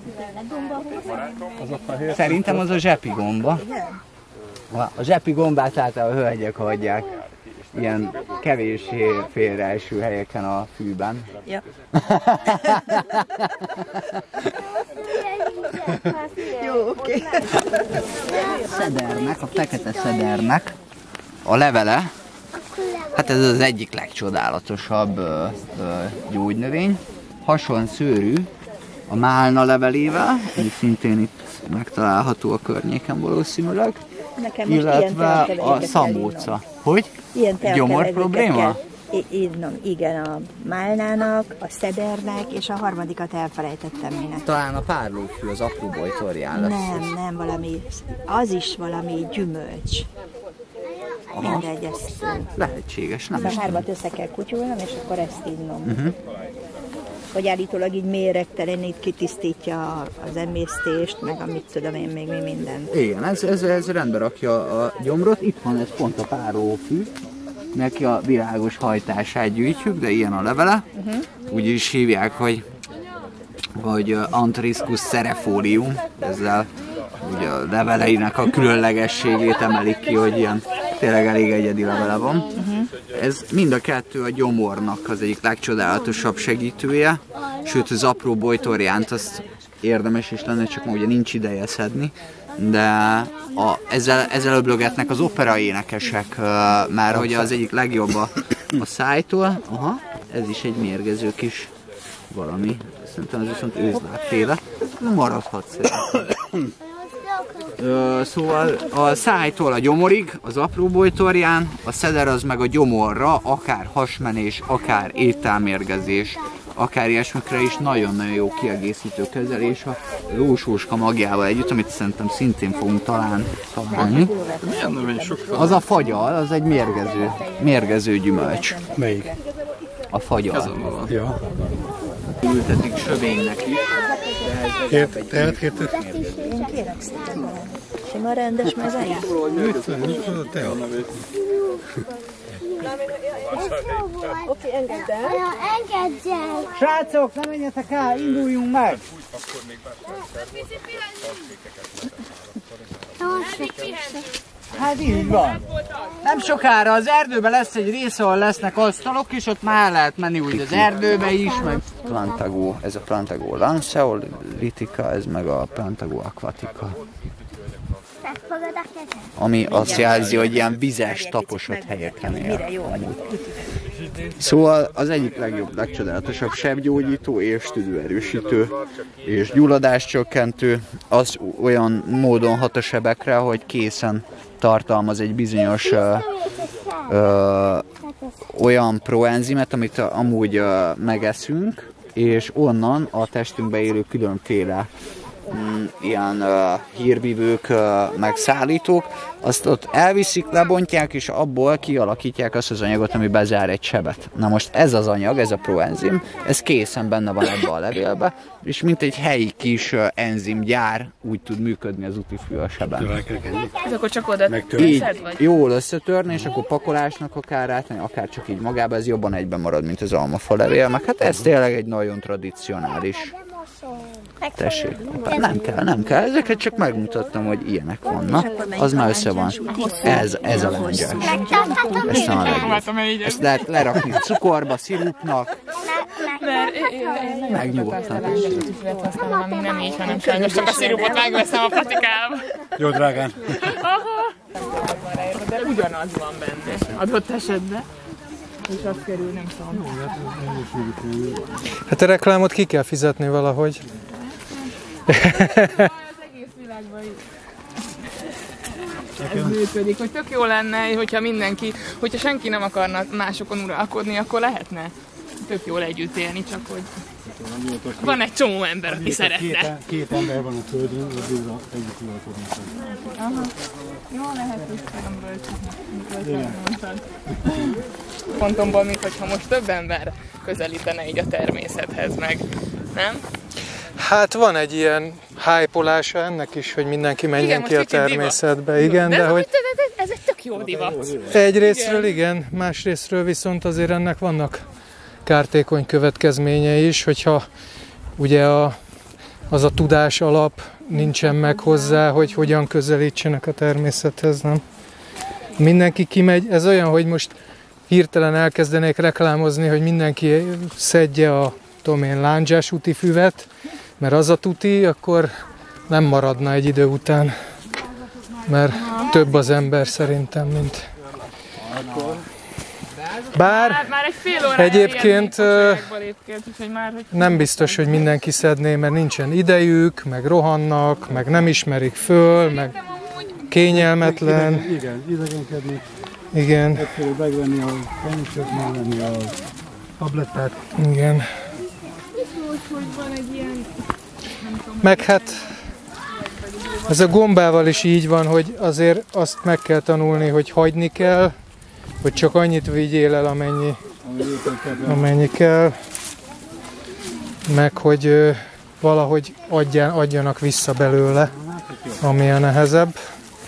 Szerintem az a zsepi gomba. A zsepi gombát általában a hölgyek hagyják ilyen kevéssé félreeső helyeken a fűben. Ja. Jó, oké. Szedernek, a fekete szedernek a levele, hát ez az egyik legcsodálatosabb ö, ö, gyógynövény. Hason szőrű a málna levelével, ami szintén itt megtalálható a környéken valószínűleg. Nekem most illetve a szamóca. Hogy? Gyomor probléma? Inom, igen, a málnának, a szedernek, és a harmadikat elfelejtettem minek. Talán a párlófű, az apró bojtorján lesz. Nem, nem, valami, az is valami gyümölcs. Aha. Mindegy, ezt... Lehetséges, nem a is hármat össze kell kutyulnom, és akkor ezt innom. Uh-huh. Hogy állítólag így méregtelenít, kitisztítja az emésztést, meg amit tudom én még mi minden. Igen, ez, ez, ez rendbe rakja a gyomrot. Itt van ez pont a párófű. Neki a világos hajtását gyűjtjük, de ilyen a levele. Uh-huh. Úgy is hívják, hogy, hogy Anthriscus cerefolium. Ezzel ugye a leveleinek a különlegességét emelik ki, hogy ilyen tényleg elég egyedi levele van. Uh-huh. Ez mind a kettő a gyomornak az egyik legcsodálatosabb segítője, sőt az apró bojtorjánt azt érdemes is lenne, csak ma ugye nincs ideje szedni, de a, ezzel, ezzel öblögetnek az operaénekesek, már hogy az egyik legjobb a, a szájtól. Aha, ez is egy mérgező kis valami, szerintem ez viszont őzlábféle, maradhat szerintem. Ö, szóval a szájtól a gyomorig, az apró bojtorján, a szeder az meg a gyomorra, akár hasmenés, akár ételmérgezés, akár ilyesmikre is nagyon-nagyon jó kiegészítő kezelés a lósóska magjával együtt, amit szerintem szintén fogunk talán találni. Az a fagyal, az egy mérgező, mérgező gyümölcs. Melyik? A fagyal. Ja. Ültetik sövénynek is. Kért, tehet kértek? Én kérek szépen. Sima rendes mezei? Itt van, itt van a tea. Oké, engedd el. Engedd el. Srácok, ne menjetek el, induljunk meg! Hát így van. Nem sokára az erdőben lesz egy rész, ahol lesznek asztalok, és ott már lehet menni úgy az erdőbe is, meg... Plantago, ez a Plantago lanceolitica, ez meg a Plantago aquatica. Ami azt jelzi, hogy ilyen vizes, taposott helyeken él. Szóval az egyik legjobb, legcsodálatosabb sebgyógyító és tüdőerősítő és gyulladáscsökkentő, az olyan módon hat a sebekre, hogy készen tartalmaz egy bizonyos ö, ö, olyan proenzimet, amit amúgy ö, megeszünk, és onnan a testünkbe élő különféle mm, ilyen uh, hírvívők, uh, megszállítók, azt ott elviszik, lebontják, és abból kialakítják azt az anyagot, ami bezár egy sebet. Na most ez az anyag, ez a proenzim, ez készen benne van ebbe a levélbe, és mint egy helyi kis uh, enzimgyár úgy tud működni az útifű a seben. Ez akkor csak oda így, vagy? Jól összetörni, és akkor pakolásnak akár átmenni, akár csak így magába, ez jobban egyben marad, mint az almafa levél, meg hát ez tényleg egy nagyon tradicionális. Tessék, nem kell, nem kell, ezeket csak megmutattam, hogy ilyenek vannak, az már össze van. Ez, ez a lengyel. Ezt a legjobb. Ezt lehet lerakni cukorba, szirupnak. Megnyugodtan. Nem így, hanem sajnos csak a szirupot megveszem a patikába. Jó drágán. De ugyanaz van benne, adott esetben. és az kerül, nem tudom. Hát a reklámot ki kell fizetni valahogy. Az egész világban ez működik, hogy tök jó lenne, hogyha mindenki, hogyha senki nem akarna másokon uralkodni, akkor lehetne tök jól együtt élni, csak hogy van egy csomó ember, aki szeretne. Két, két ember van a földön, addigra együtt uralkodnak. Aha. Jó, lehet, hogy nem mondtad. Pontomból, mint hogyha most több ember közelítene így a természethez meg, nem? Hát van egy ilyen hype-olása ennek is, hogy mindenki menjen igen, ki a természetbe. Divat. Igen, de, de hogy... Ez egy tök jó divat. Egyrésztről igen. igen, másrésztről viszont azért ennek vannak kártékony következményei is, hogyha ugye a, az a tudás alap nincsen meg hozzá, hogy hogyan közelítsenek a természethez, nem? Mindenki kimegy, ez olyan, hogy most hirtelen elkezdenék reklámozni, hogy mindenki szedje a tudom én, lándzsás úti füvet, mert az a tuti, akkor nem maradna egy idő után, mert több az ember szerintem, mint... Bár már, már egy fél óra egyébként lépként, már, hogy nem biztos, hogy mindenki szedné, mert nincsen idejük, meg rohannak, meg nem ismerik föl, meg kényelmetlen. Igen, idegenkednek. Igen. Egyszerű megvenni a penyőt, megvenni a tablettát. Igen. hogy van egy ilyen... Meg hát ez a gombával is így van, hogy azért azt meg kell tanulni, hogy hagyni kell, hogy csak annyit vigyél el, amennyi, amennyi kell, meg hogy ö, valahogy adján, adjanak vissza belőle, ami a nehezebb.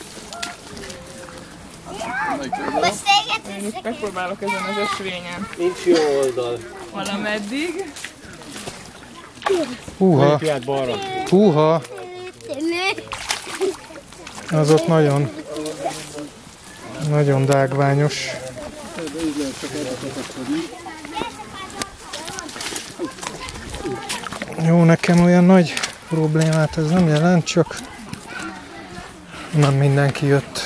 Én itt megpróbálok ezen az ösvényen. Nincs jó oldal. Valameddig. Húha, húha, az ott nagyon, nagyon dágványos. Jó, nekem olyan nagy problémát ez nem jelent, csak nem mindenki jött.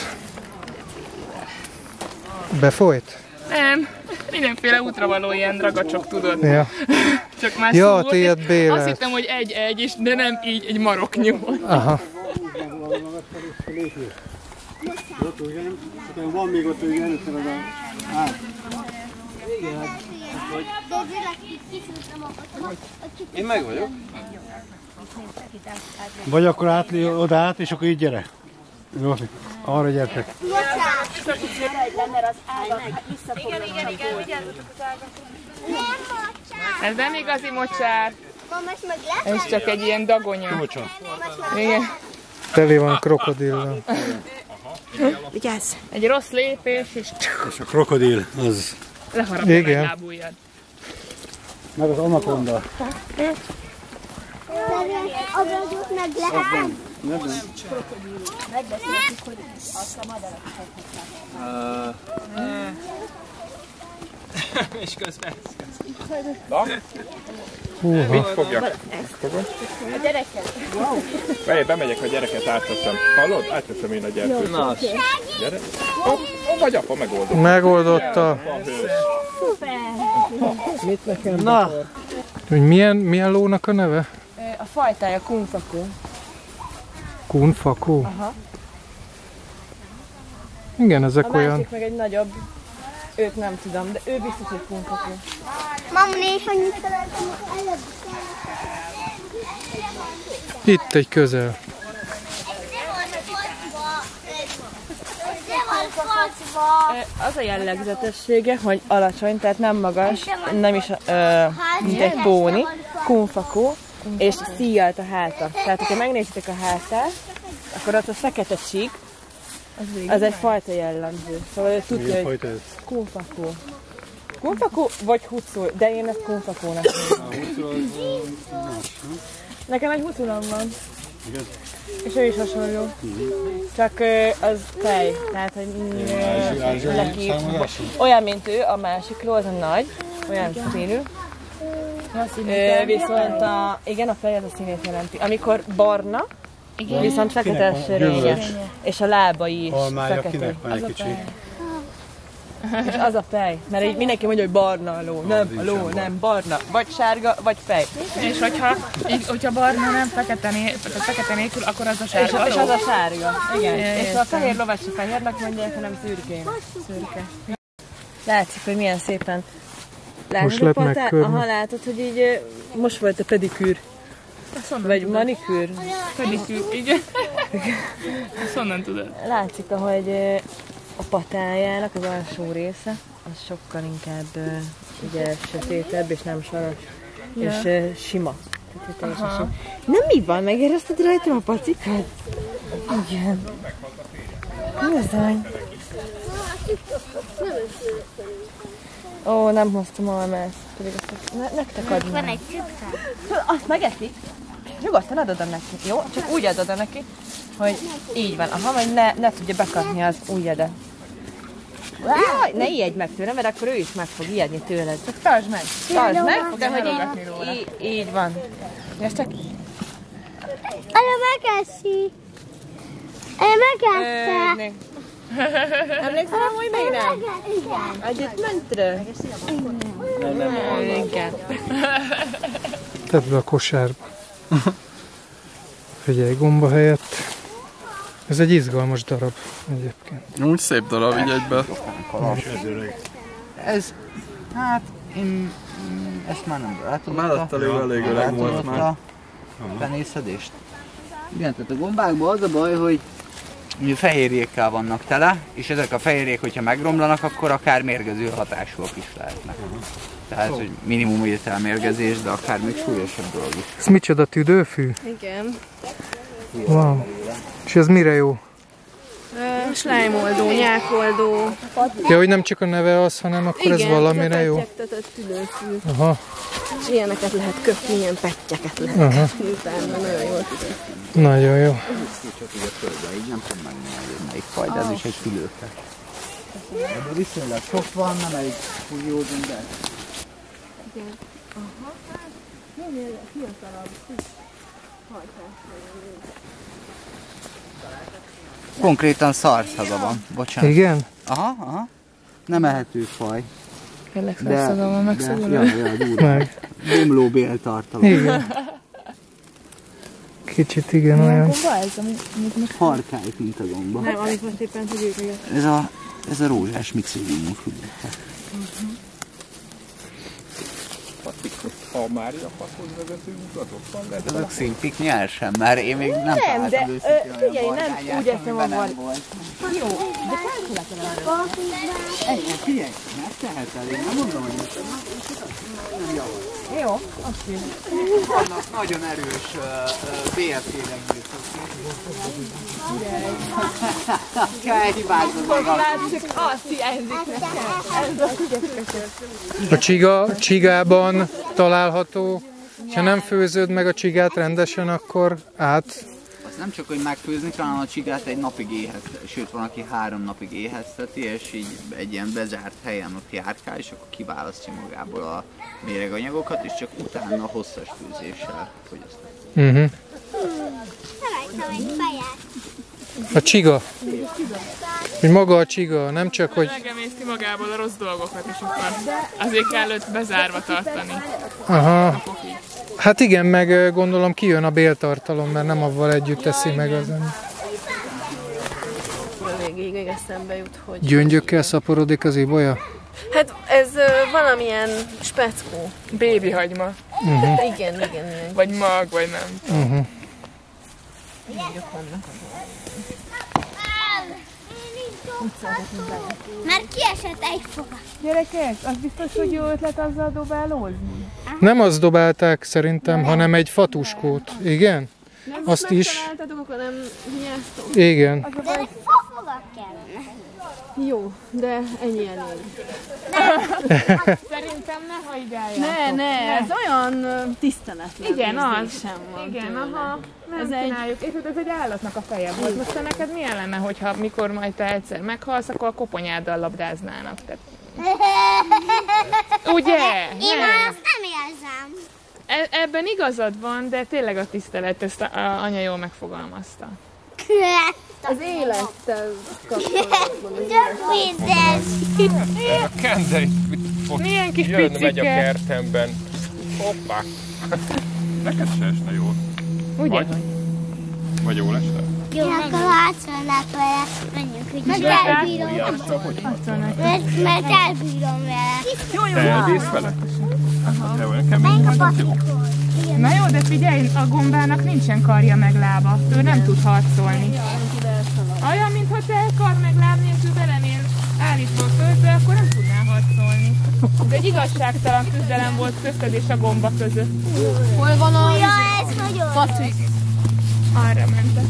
Befolyt? Nem, mindenféle útra való ilyen dragacsok, tudod. Ja. Csak más ja, szó tiéd Bélet. Azt hittem, hogy egy-egy is, de nem így, egy maroknyú. Aha. Van még ott, hogy először az a... Á. Én meg vagyok. Vagy akkor átlé oda át, és akkor így gyere. Jó, arra gyertek. Igen, igen, igen, vigyázzatok az ágakon. Ez nem igazi mocsár. Ez csak egy ilyen dagonya. Mocsa. Igen. Teli van krokodillal. Vigyázz! Egy rossz lépés, és... És a krokodil, az... Leharapja egy lábujjad. Meg az anakonda. A vagyok meg lehet? Nem, nem. Megbeszéltük, hogy azt a madarat Uh, és közben Na? Húha. Mit fogjak? Fogom? A gyereket. Várj, bemegyek a gyereket, átveszem. Hallod? Átveszem én a gyereket. Na, Gyere. Ó, ó, vagy apa megoldott. Megoldotta. Mit nekem? Na. Hogy milyen, milyen lónak a neve? A fajtája kunfakó. Kunfakó? Aha. Igen, ezek a olyan... másik meg egy nagyobb, őt nem tudom, de ő biztos, hogy kunfakó. Mamma, és annyit találtam előbb. Itt egy közel. Az a jellegzetessége, hogy alacsony, tehát nem magas, nem is ö, mint egy póni, kunfakó, és szíjalt a háta. Tehát, hogyha megnézitek a hátát, akkor ott a fekete csík, az egy fajta jellemző. Szóval ő tudja, hogy kunfakó. Kunfakó vagy hucul, de én ezt kunfakónak mondom. Nekem egy huculam van. És ő is hasonló. Csak az tej, tehát hogy neki olyan, mint ő, a másikról, az a nagy, olyan színű. Viszont a, igen, a fej az a színét jelenti. Amikor barna, igen. Viszont fekete serénye, és a lábai is Almája fekete. kinek van egy kicsi? És az a fej. Mert így mindenki mondja, hogy barna a ló. Nem, a ló, nem, barna. Vagy sárga, vagy fej. És hogyha, így, hogyha barna nem fekete, né, fekete nélkül, akkor az a sárga. És, és az a sárga. Igen. É, és a fehér lovat se fehérnek mondják, hanem szürkének. Szürke. Látszik, hogy milyen szépen. Most lett megkörni. Aha, látod, hogy így most volt a pedikűr. Vagy manikűr. Pedikűr, igen. Ezt honnan tudod? Látszik, ahogy a patájának az alsó része, az sokkal inkább ugye sötétebb, és nem saras, ja. És uh, sima. sima. Nem, mi van? Megérezted rajtam a pacikat? Igen. Bizony. Ó, nem hoztam almát. Pedig azt ne, nektek adnám. Van egy csipka. Azt megeszik? Nyugodtan adod neki, jó? Csak úgy adod neki, hogy így van. Aha, hogy ne, ne tudja bekapni az ujjadat. Jaj, ne ijedj meg tőle, mert akkor ő is meg fog ijedni tőled. Csak tartsd meg. Tartsd meg, de hogy így, így, így van. Ezt csak... Anya megeszi. Én megeszte. Emlékszel, hogy még nem? Igen. Egyet mentre? Nem, nem, igen. Tedd be a kosárba. Figyelj, gomba helyett. Ez egy izgalmas darab egyébként. Úgy szép darab, így egyben. Ez, hát, én, ezt már nem látom. Mellett elég, elég öreg volt már. A fenészedést. Igen, tehát a gombákban az a baj, hogy fehérjékkel vannak tele, és ezek a fehérjék, hogyha megromlanak, akkor akár mérgező hatásúak is lehetnek. Tehát, hogy minimum ételmérgezés, de akár még súlyosabb dolog is. Ez micsoda, tüdőfű? Igen. Wow. És ez mire jó? Uh, Slájmoldó, nyákoldó. Ja, hogy nem csak a neve az, hanem akkor igen, ez valamire jó? Igen, ez a tüdőfű. Aha. És ilyeneket lehet köpni, ilyen pettyeket lehet köpni utána, nagyon jól tüdőfű. Nagyon jó. Csak ugye földbe, így nem tudom megmondani, hogy melyik faj, de ez is egy fülőke. Ebből viszonylag sok van, nem elég fújózunk, de... Igen. Aha. Minél fiatalabb hajtás. Konkrétan szarszhaza van, bocsánat. Igen? Aha, aha. Nem ehető faj. Tényleg szarszhaza van, megszagoló. Ja, ja, durva. Meg. Bomló béltartalom. Igen. Kicsit igen olyan. Milyen gomba ez? Amit most... Harkály, mint a gomba. Nem, amit most éppen tudjuk, hogy... Ez a, ez a rózsás mixériumú fülőke. Ha már Japánhoz vezető utat, ott van lehet. Azok szimpik nyersen, mert én még nem Nem, de találtam ö, figyelj, nem úgy eszem a var... Jó, de felszületem el. Egy, figyelj, megteheted, én nem mondom, hogy nem javod. Jó, azt hiszem. Vannak nagyon erős bé ef té-regőszök. Kell hibázni magam. Csak azt hiányzik nekem. A csiga, csigában található, ha nem főzöd meg a csigát rendesen, akkor át... Az nem csak, hogy megfőzni, hanem a csigát egy napig éhezteti, sőt van, aki három napig éhezteti, és így egy ilyen bezárt helyen ott járkál, és akkor kiválasztja magából a méreganyagokat, és csak utána hosszas főzéssel fogyasztja. Uh-huh. Találtam egy feját. A csiga. Hogy maga a csiga, nem csak, hogy... Megemészti magából a rossz dolgokat, és akkor azért kell őt bezárva tartani. Aha. Hát igen, meg gondolom kijön a béltartalom, mert nem avval együtt teszi meg az ember. Végig eszembe jut, hogy... Gyöngyökkel szaporodik az ibolya? Hát ez uh, valamilyen speckó. Bébihagyma. Uh-huh. Igen, igen, igen. Vagy mag, vagy nem. Uh-huh. Már kiesett egy fogat. Gyerekek, az biztos, hogy jó ötlet azzal dobálózni? Nem azt dobálták szerintem, hanem egy fatuskót. Igen? Nem azt is. Megtaláltatok, akkor nem hiányztok. Igen. De egy fogat kellene. Jó, de ennyi elég. Szerintem ne hagygáljátok. Ne, ne, ez olyan tiszteletlen. Igen, az. Sem van igen, tőle. Aha. Nem ez csináljuk. Egy... És ez egy állatnak a feje volt. Most te neked milyen lenne, hogyha mikor majd te egyszer meghalsz, akkor a koponyáddal labdáznának. Tehát... Ugye? Én már azt nem érzem. E- ebben igazad van, de tényleg a tisztelet, ezt a, a anya jól megfogalmazta. Az élettel kapcsolatban. Tök vicces. A kendeit Milyen kis jön, megy a picike. kertemben. Hoppá! Neked se esne jól. Ugye? Vagy, vagy jól esne? Jó, akkor harcolnak vele. Menjünk, hogy mert elbírom. Mert, mert elbírom vele. Te elvész vele? Jó, kemény vagy, jó. Na jó, de figyelj, a gombának nincsen karja meg lába. Ő nem tud harcolni. Olyan, mintha te kar meg láb nélkül belenél állítva a földbe, akkor nem tudnál harcolni. De egy igazságtalan küzdelem volt közted és a gomba között. Hol van a... Ja, ez nagyon... Patrik. Arra mentek.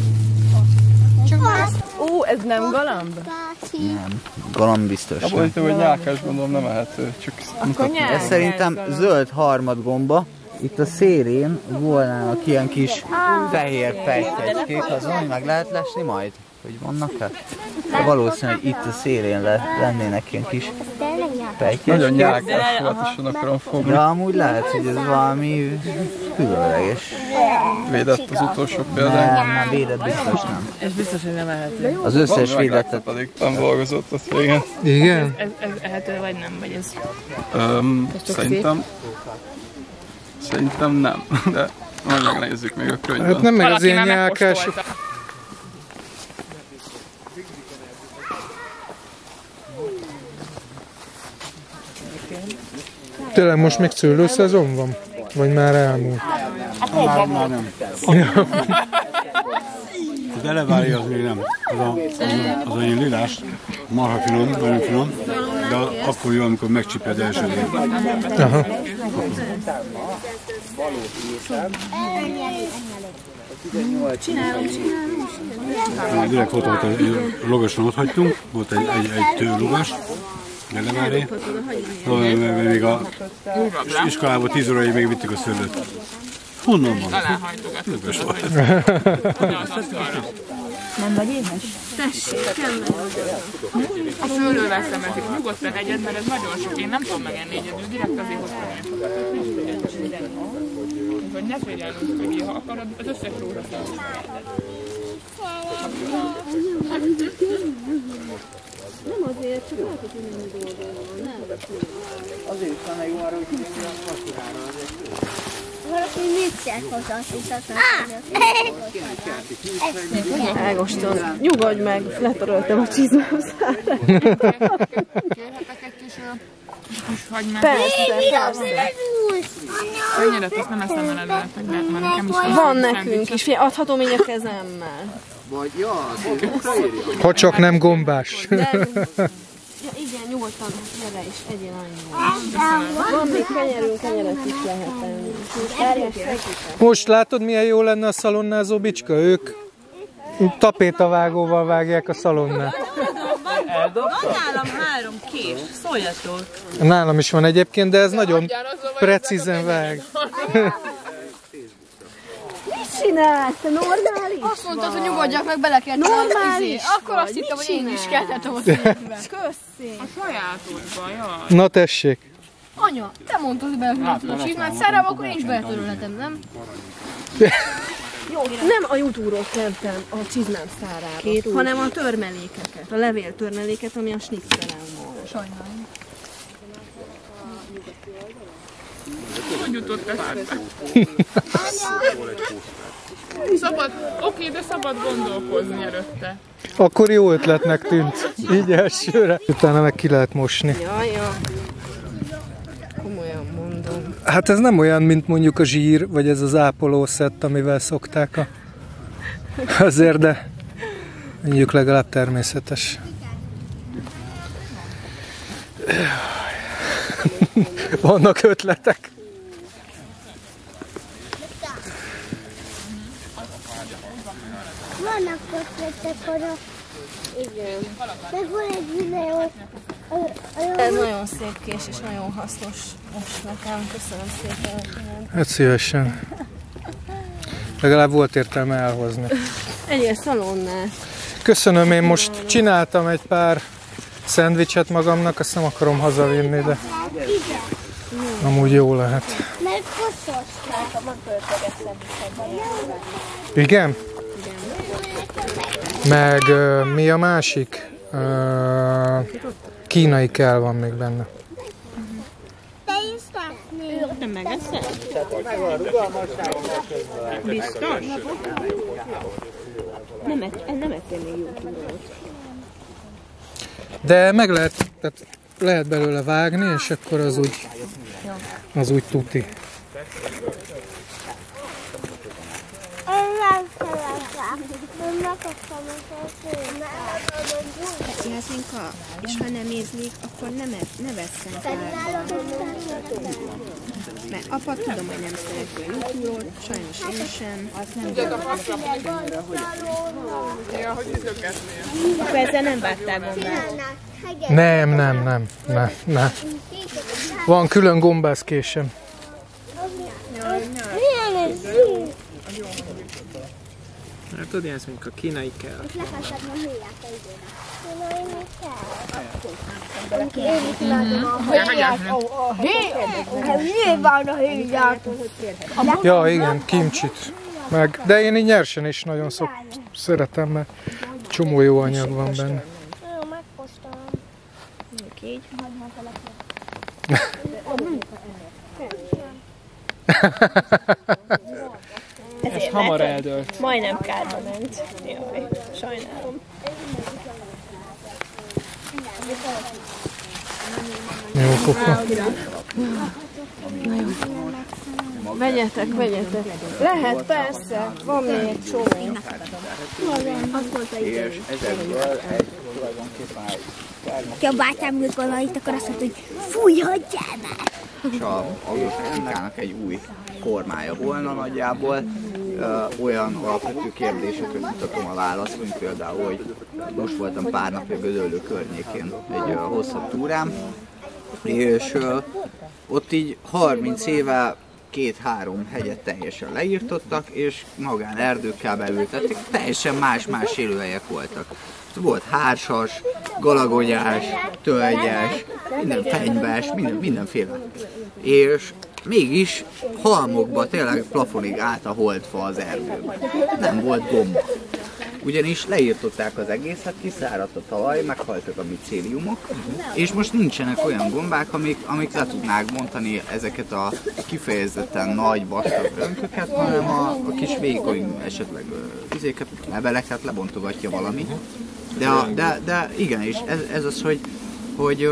Ó, ez nem galamb? Nem, galamb biztos. Abban hittem, hogy nyálkás, gondolom nem ehető, csak mutatni. Ez szerintem zöld harmadgomba. Itt a szélén volnának ilyen kis fehér pejtyecskék, azon meg lehet lesni majd, hogy vannak-e? De valószínűleg itt a szélén le, lennének ilyen kis pejtyecskék. Nagyon nyálkás volt, és akarom fogni. Ja, amúgy lehet, hogy ez valami különleges. Védett az utolsó példány. Nem, nem, védett biztos nem. És biztos, hogy nem ehető. Az összes védettet... Pedig nem dolgozott az régen. Igen? Ez, ez ehető vagy nem, vagy ez? Öm, szerintem... Szerintem nem, de majd megnézzük még a könyvben. Hát nem meg az Valaki ilyen már nyálkás. megkóstolta. Tényleg most még szőlőszezon van? Vagy már elmúlt? A kóba volt. Az elevári az még nem. Az a, az a ilyen lilás, marha finom, nagyon finom, de akkor jó, amikor megcsiped elsőként. Aha. Csinálom, csinálom. Direkt volt, volt egy logason ott hagytunk, volt egy, egy, egy tőlugas, eleváré. Még a iskolában tíz óráig még vittük a szőlőt. Honnan van? Lögös volt. Nem vagy éhes? Tessék, kell meg. A szőlővel szemezik. Nyugodtan egyed, mert ez nagyon sok. Én nem tudom megenni egyedül. Direkt azért hoztam. Hogy ne féljelünk, hogy ha akarod, az összes róra szól. Nem azért, csak látod, hogy nem dolgozol, nem? Azért is van egy arra, hogy kívül a kasirára azért. Valaki viccet hozzászítatnak. Ágoston, nyugodj meg, letöröltem a csizmám szárát. Kérhetek egy kis hagymát? Persze, persze. Könnyedet azt nem eszem el előletek, de már nekem is van. Van nekünk is, figyelj, adhatom én a kezemmel. Vagy, ja, az írja. Ha csak nem gombás. De, ja, igen, nyugodtan, gyere is, egyél annyi. Van még kenyerünk, kenyeret is lehet enni. Most látod, milyen jó lenne a szalonnázó bicska? Ők tapétavágóval vágják a szalonnát. Van nálam három kés, szóljatok. Nálam is van egyébként, de ez nagyon precízen vág. Mit csinálsz? Te normális? Azt mondtad, hogy nyugodjak meg, belekeltem az izé. Akkor azt hittem, hogy én is keltettem a szívbe. Köszi. A sajátodban, jaj. Na tessék. Anya, te mondtad, hogy belekeltem a csizmát szárába, akkor én is beletörölhetem, nem? Jó, nem a jutúról keltem a csizmám szárába, hanem a törmelékeket, a levéltörmeléket, ami a snitzelen volt. Sajnálom. Hogy jutott eszedbe? Szabad, oké, de szabad gondolkozni előtte. Akkor jó ötletnek tűnt. Így elsőre. Utána meg ki lehet mosni. Jaj, ja. Komolyan mondom. Hát ez nem olyan, mint mondjuk a zsír, vagy ez az ápolószett, amivel szokták a... azért, de mondjuk legalább természetes. Vannak ötletek. Vannak ötletek arra. Igen. Meg van egy videó. Ez nagyon szép kés és nagyon hasznos most nekem. Köszönöm szépen. Hát szívesen. Legalább volt értelme elhozni. Egyél szalonnát. Köszönöm, én most csináltam egy pár szendvicset magamnak, azt nem akarom hazavinni, de amúgy jó lehet. Mert koszos. Igen? Igen. Meg uh, mi a másik? Uh, kínai kell van még benne. Te is szeretnél. Nem megeszed? Biztos? Nem, et, nem ettél még jó túrót. De meg lehet, tehát lehet belőle vágni, és akkor az úgy, az úgy tuti. Jászminka, és ha nem ízlik, akkor nem ne vesszen kárba. Mert apa tudom, hogy nem szereti a jótúrót, sajnos én sem. Akkor ezzel nem vágtál gombát? Nem, nem, nem, nem, nem. Van külön gombászkésem. Milyen ez szín? Hát tudod, ez mondjuk a kínai kell. Most lehetett nem hívják a időre. Kínai mi kell? Én is imádom a hívják. Nyilván a hívják. Ja, igen, kimcsit. Meg, de én így nyersen is nagyon szok, szeretem, mert csomó jó anyag van benne. Jó, megkóstolom. Így. Ez hamar eldőlt. Majdnem kárba ment. Jaj, sajnálom. Jó pofa. Na jó. Vegyetek, vegyetek. Lehet, persze. Van még egy csomó. Az volt a idő. És ezekből egy tulajdonképpen egy Ha a bátyám jött valamit, akkor azt mondta, hogy fúj, hagyjál már! és a autótechnikának egy új formája volna nagyjából. Ö, olyan alapvető kérdésekre mutatom a választ, mint például, hogy most voltam pár napja Gödöllő környékén egy ö, hosszabb túrám, és ö, ott így harminc éve két-három hegyet teljesen leírtottak, és magán erdőkkel beültették, teljesen más-más élőhelyek voltak. Volt hársas, galagonyás, tölgyes, minden fenyves, minden, mindenféle. És mégis halmokba, tényleg plafonig állt a holdfa az erdőben. Nem volt gomba. Ugyanis leírtották az egészet, kiszáradt a talaj, meghaltak a micéliumok, és most nincsenek olyan gombák, amik, amik le tudnák bontani ezeket a kifejezetten nagy, vastag rönköket, hanem a, a kis vékony, esetleg izéket, leveleket lebontogatja valami. De, a, de, de igen, és ez, ez az, hogy, hogy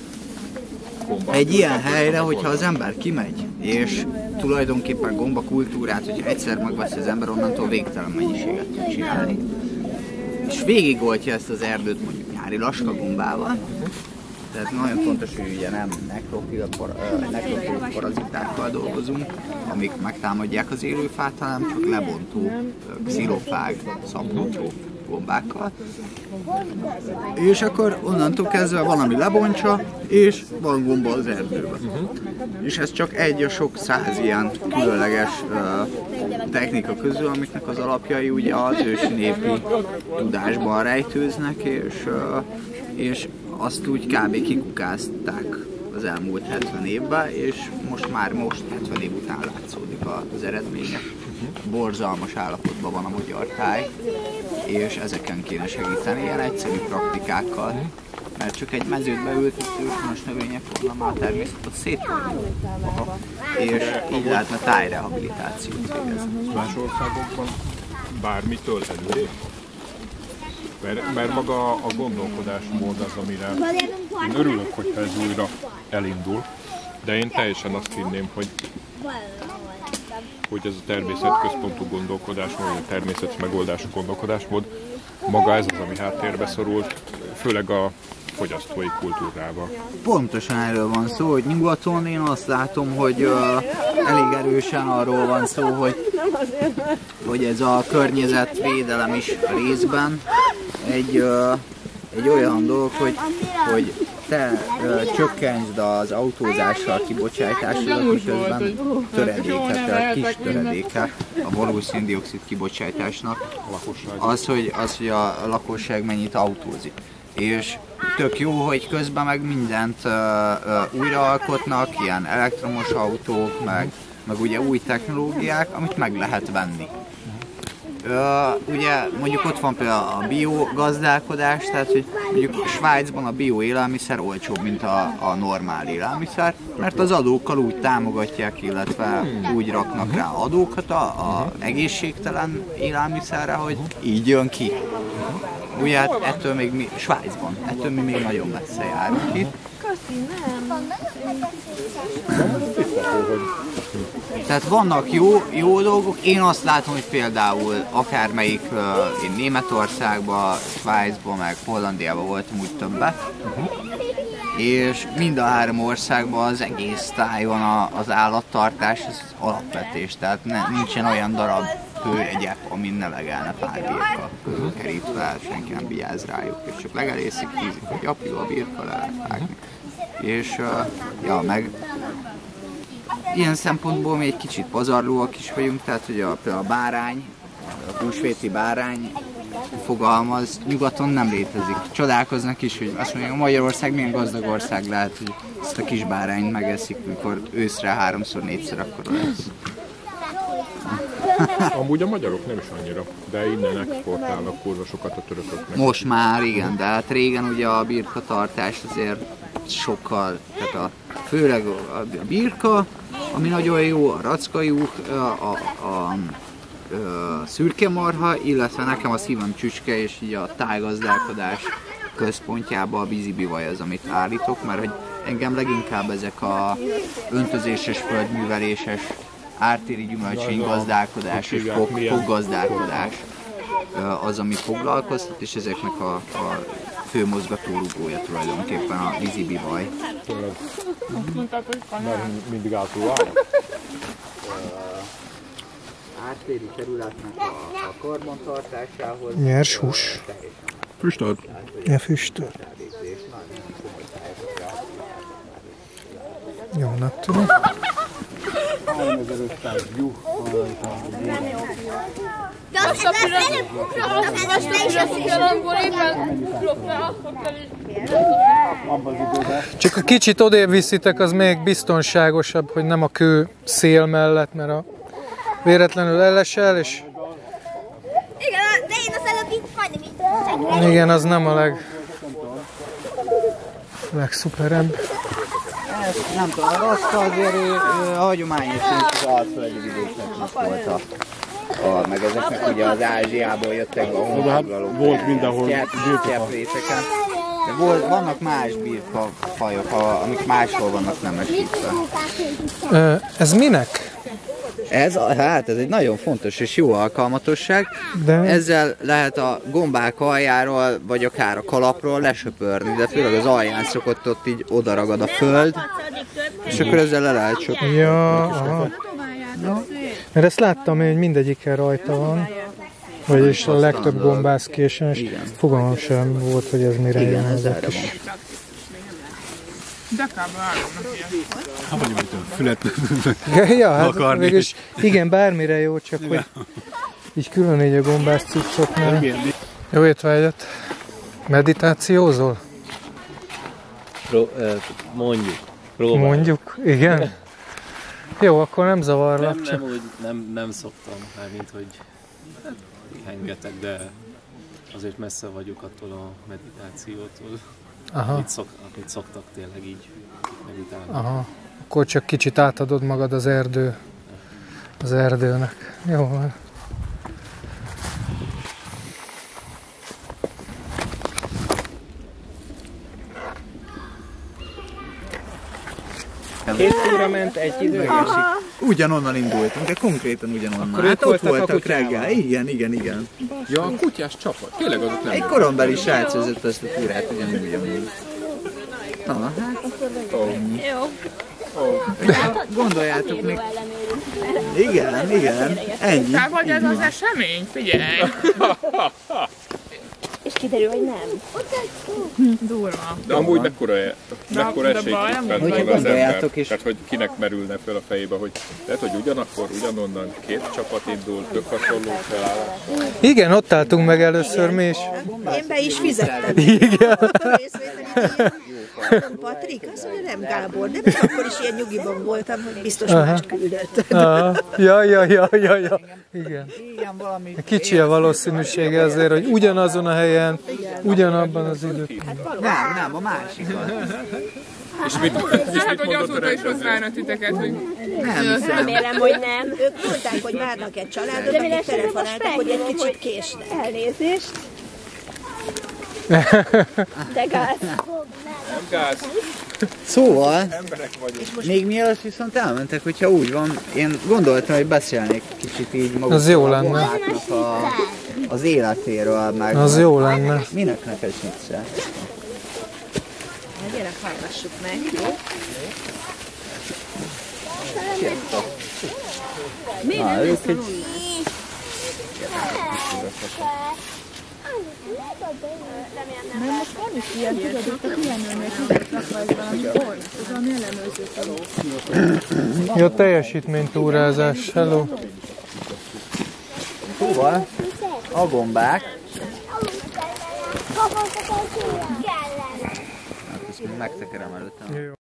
uh, egy ilyen helyre, hogyha az ember kimegy, és tulajdonképpen gombakultúrát, hogyha egyszer megvesz az ember, onnantól végtelen mennyiséget tud csinálni. És végigoltja ezt az erdőt mondjuk nyári laskagombával. Tehát nagyon fontos, hogy ugye nem nekrofil, nekrofil parazitákkal dolgozunk, amik megtámadják az élőfát, hanem csak lebontó, xilofág, szapotró gombákkal. És akkor onnantól kezdve valami lebontsa, és van gomba az erdőben. Uh-huh. És ez csak egy a sok száz ilyen különleges uh, technika közül, amiknek az alapjai ugye az ősi népi tudásban rejtőznek, és, uh, és azt úgy kb. Kikukázták az elmúlt hetven évben, és most már most hetven év után látszódik az eredménye. Borzalmas állapotban van a magyar táj, és ezeken kéne segíteni ilyen egyszerű praktikákkal, mert csak egy mezőt beültető őshonos növények volna már a természetet szétvenni. És így lehetne tájrehabilitációt végezni. Más országokban bármitől előrébb? Mert, mert maga a gondolkodásmód az, amire én örülök, hogyha ez újra elindul, de én teljesen azt hinném, hogy hogy ez a természetközpontú gondolkodásmód, vagy a természet megoldású gondolkodásmód, maga ez az, ami háttérbe szorult, főleg a fogyasztói kultúrával. Pontosan erről van szó, hogy nyugaton én azt látom, hogy uh, elég erősen arról van szó, hogy, hogy ez a környezetvédelem is részben egy, uh, egy olyan dolog, hogy, hogy te uh, csökkentsd az autózással kibocsátásodat, miközben töredéke, kis töredéke a valós szén-dioxid kibocsátásnak az, hogy, az, hogy a lakosság mennyit autózik. És tök jó, hogy közben meg mindent uh, uh, újraalkotnak, ilyen elektromos autók, meg, meg ugye új technológiák, amit meg lehet venni. Uh, ugye mondjuk ott van például a biogazdálkodás, tehát hogy mondjuk Svájcban a bio élelmiszer olcsóbb, mint a, a normál élelmiszer, mert az adókkal úgy támogatják, illetve úgy raknak rá adókat a, a egészségtelen élelmiszerre, hogy így jön ki. Ugye hát ettől még mi, Svájcban, ettől mi még nagyon messze járunk itt. Tehát vannak jó, jó dolgok, én azt látom, hogy például akármelyik, uh, én Németországban, Svájcban, meg Hollandiában voltam úgy többet, és mind a három országban az egész tájon a, az állattartás, az alapvetés, tehát ne, nincsen olyan darab kőegyep, amin ne legelne pár birka kerítve, senki nem vigyáz rájuk, és csak legelészik, hízik, hogy apja a birka, le lehet vágni. És uh, ja, meg ilyen szempontból mi egy kicsit pazarlóak is vagyunk, tehát hogy a, a bárány, a húsvéti bárány fogalmaz nyugaton nem létezik. Csodálkoznak is, hogy azt mondják, Magyarország milyen gazdag ország lehet, hogy ezt a kis bárányt megeszik, mikor őszre háromszor, négyszer akkor lesz. Amúgy a magyarok nem is annyira, de innen exportálnak kurva sokat a törököknek. Most már igen, de hát régen ugye a birkatartás azért sokkal, tehát a, főleg a, a birka, ami nagyon jó, a rackajuk, a, a, a, a szürke marha, illetve nekem a szívem csücske, és így a tájgazdálkodás központjában a vízibivaj az, amit állítok, mert hogy engem leginkább ezek a öntözéses, földműveléses, ártéri gyümölcsény gazdálkodás és fog, foggazdálkodás az, ami foglalkoztat, és ezeknek a, a fő mozgatórugója tulajdonképpen a vízibivaj. Mert mindig átul áll. Ártéri területnek a, a karbantartásához. Nyers hús. Füstölt. Ja, füstölt. Jónak tudom. háromezer-ötszáz juh. Csak a kicsit odébb viszitek, az még biztonságosabb, hogy nem a kő szél mellett, mert a véletlenül ellesel, és... Igen, de én az előbb itt majdnem így. Igen, az nem a leg... legszuperebb. Ez nem tudom, a raszka azért a hagyományos az alföldi vidéknek volt a, a, meg ezeknek ugye az Ázsiából jöttek a honfoglalók. Volt mindenhol birkafajok. De volt, vannak más birkafajok, amik máshol vannak nemesítve. Ez minek? Ez, hát ez egy nagyon fontos és jó alkalmatosság. De... Ezzel lehet a gombák aljáról, vagy akár a kalapról lesöpörni, de főleg az alján szokott ott így odaragad a föld, és akkor ezzel le lehet söpörni. Ja, aha. Mert ezt láttam én, hogy mindegyiken rajta van. Vagyis a legtöbb gombászkésen, és fogalmam sem volt, hogy ez mire jön ezek is. De kb. Állomnak ilyen. Ha vagy majd a fület ja, hát végülis, igen, bármire jó, csak ja. Hogy így külön így a gombás cuccoknál. Jó étvágyat! Meditációzol? Pro, eh, mondjuk. Próbáljuk. Mondjuk? Igen? Jó, akkor nem zavarlak. Nem, csak... nem, úgy, nem, nem szoktam, mármint, hogy hát, hengetek, de azért messze vagyok attól a meditációtól. Aha. Amit, szok, amit szoktak tényleg így meditálni. Aha. Akkor csak kicsit átadod magad az erdő, az erdőnek. Jó van. Két óra ment egy időig. Ugyanonnan indultunk, de konkrétan ugyanonnan. Akkor hát ott voltak a reggel. Igen, igen, igen. Ja, a kutyás csapat. Tényleg azok nem. Egy korombeli srác vezette ezt a túrát, ugyanúgy ugyanúgy. Na, hát. Jó. Hát, gondoljátok még. Igen, igen. Ennyi. Tehát vagy ez az esemény? Figyelj! És kiderül, hogy nem. Durva. De amúgy mekkora, mekkora de esély baj, fent nem van hogy az ember. is. Tehát, hogy kinek merülne fel a fejébe, hogy lehet, hogy ugyanakkor, ugyanonnan két csapat indul, tök hasonló felállás. Igen, ott álltunk meg először mi is. Én be is fizettem. Igen. Patrik, azt mondja, nem Gábor, de még akkor is ilyen nyugiban voltam, hogy biztos Aha. mást küldött. Aha. Ja, ja, ja, ja, ja. Igen. Igen, valami... Kicsi a valószínűsége azért, hogy ugyanazon a helyen, ugyanabban az időt. Nem, nem, a másikat. És mit, és Hát, mit hogy mondott azóta is rá? ott várna titeket, hogy... Nem hiszem. Remélem, hogy nem. Ők mondták, hogy várnak egy családot, akik telefonáltak, hogy egy kicsit késnek. Elnézést. De gáz. Nem gáz. Szóval, Emberek vagyunk. még mielőtt viszont elmentek, hogyha úgy van, én gondoltam, hogy beszélnék kicsit így magukról. Az jó a lenne. gombáknak a, az életéről, meg... Az jó lenne. Minek neked mit? Gyere, hallgassuk meg, jó? Miért nem lesz egy... Mert most van is ilyen, tudod, itt a kiemlőnél tudottak vagy valami pont. Ez valami ellenőrző. Jó, teljesítménytúrázás. Hello. Szóval, a gombák... Hát ezt még megtekerem előttem.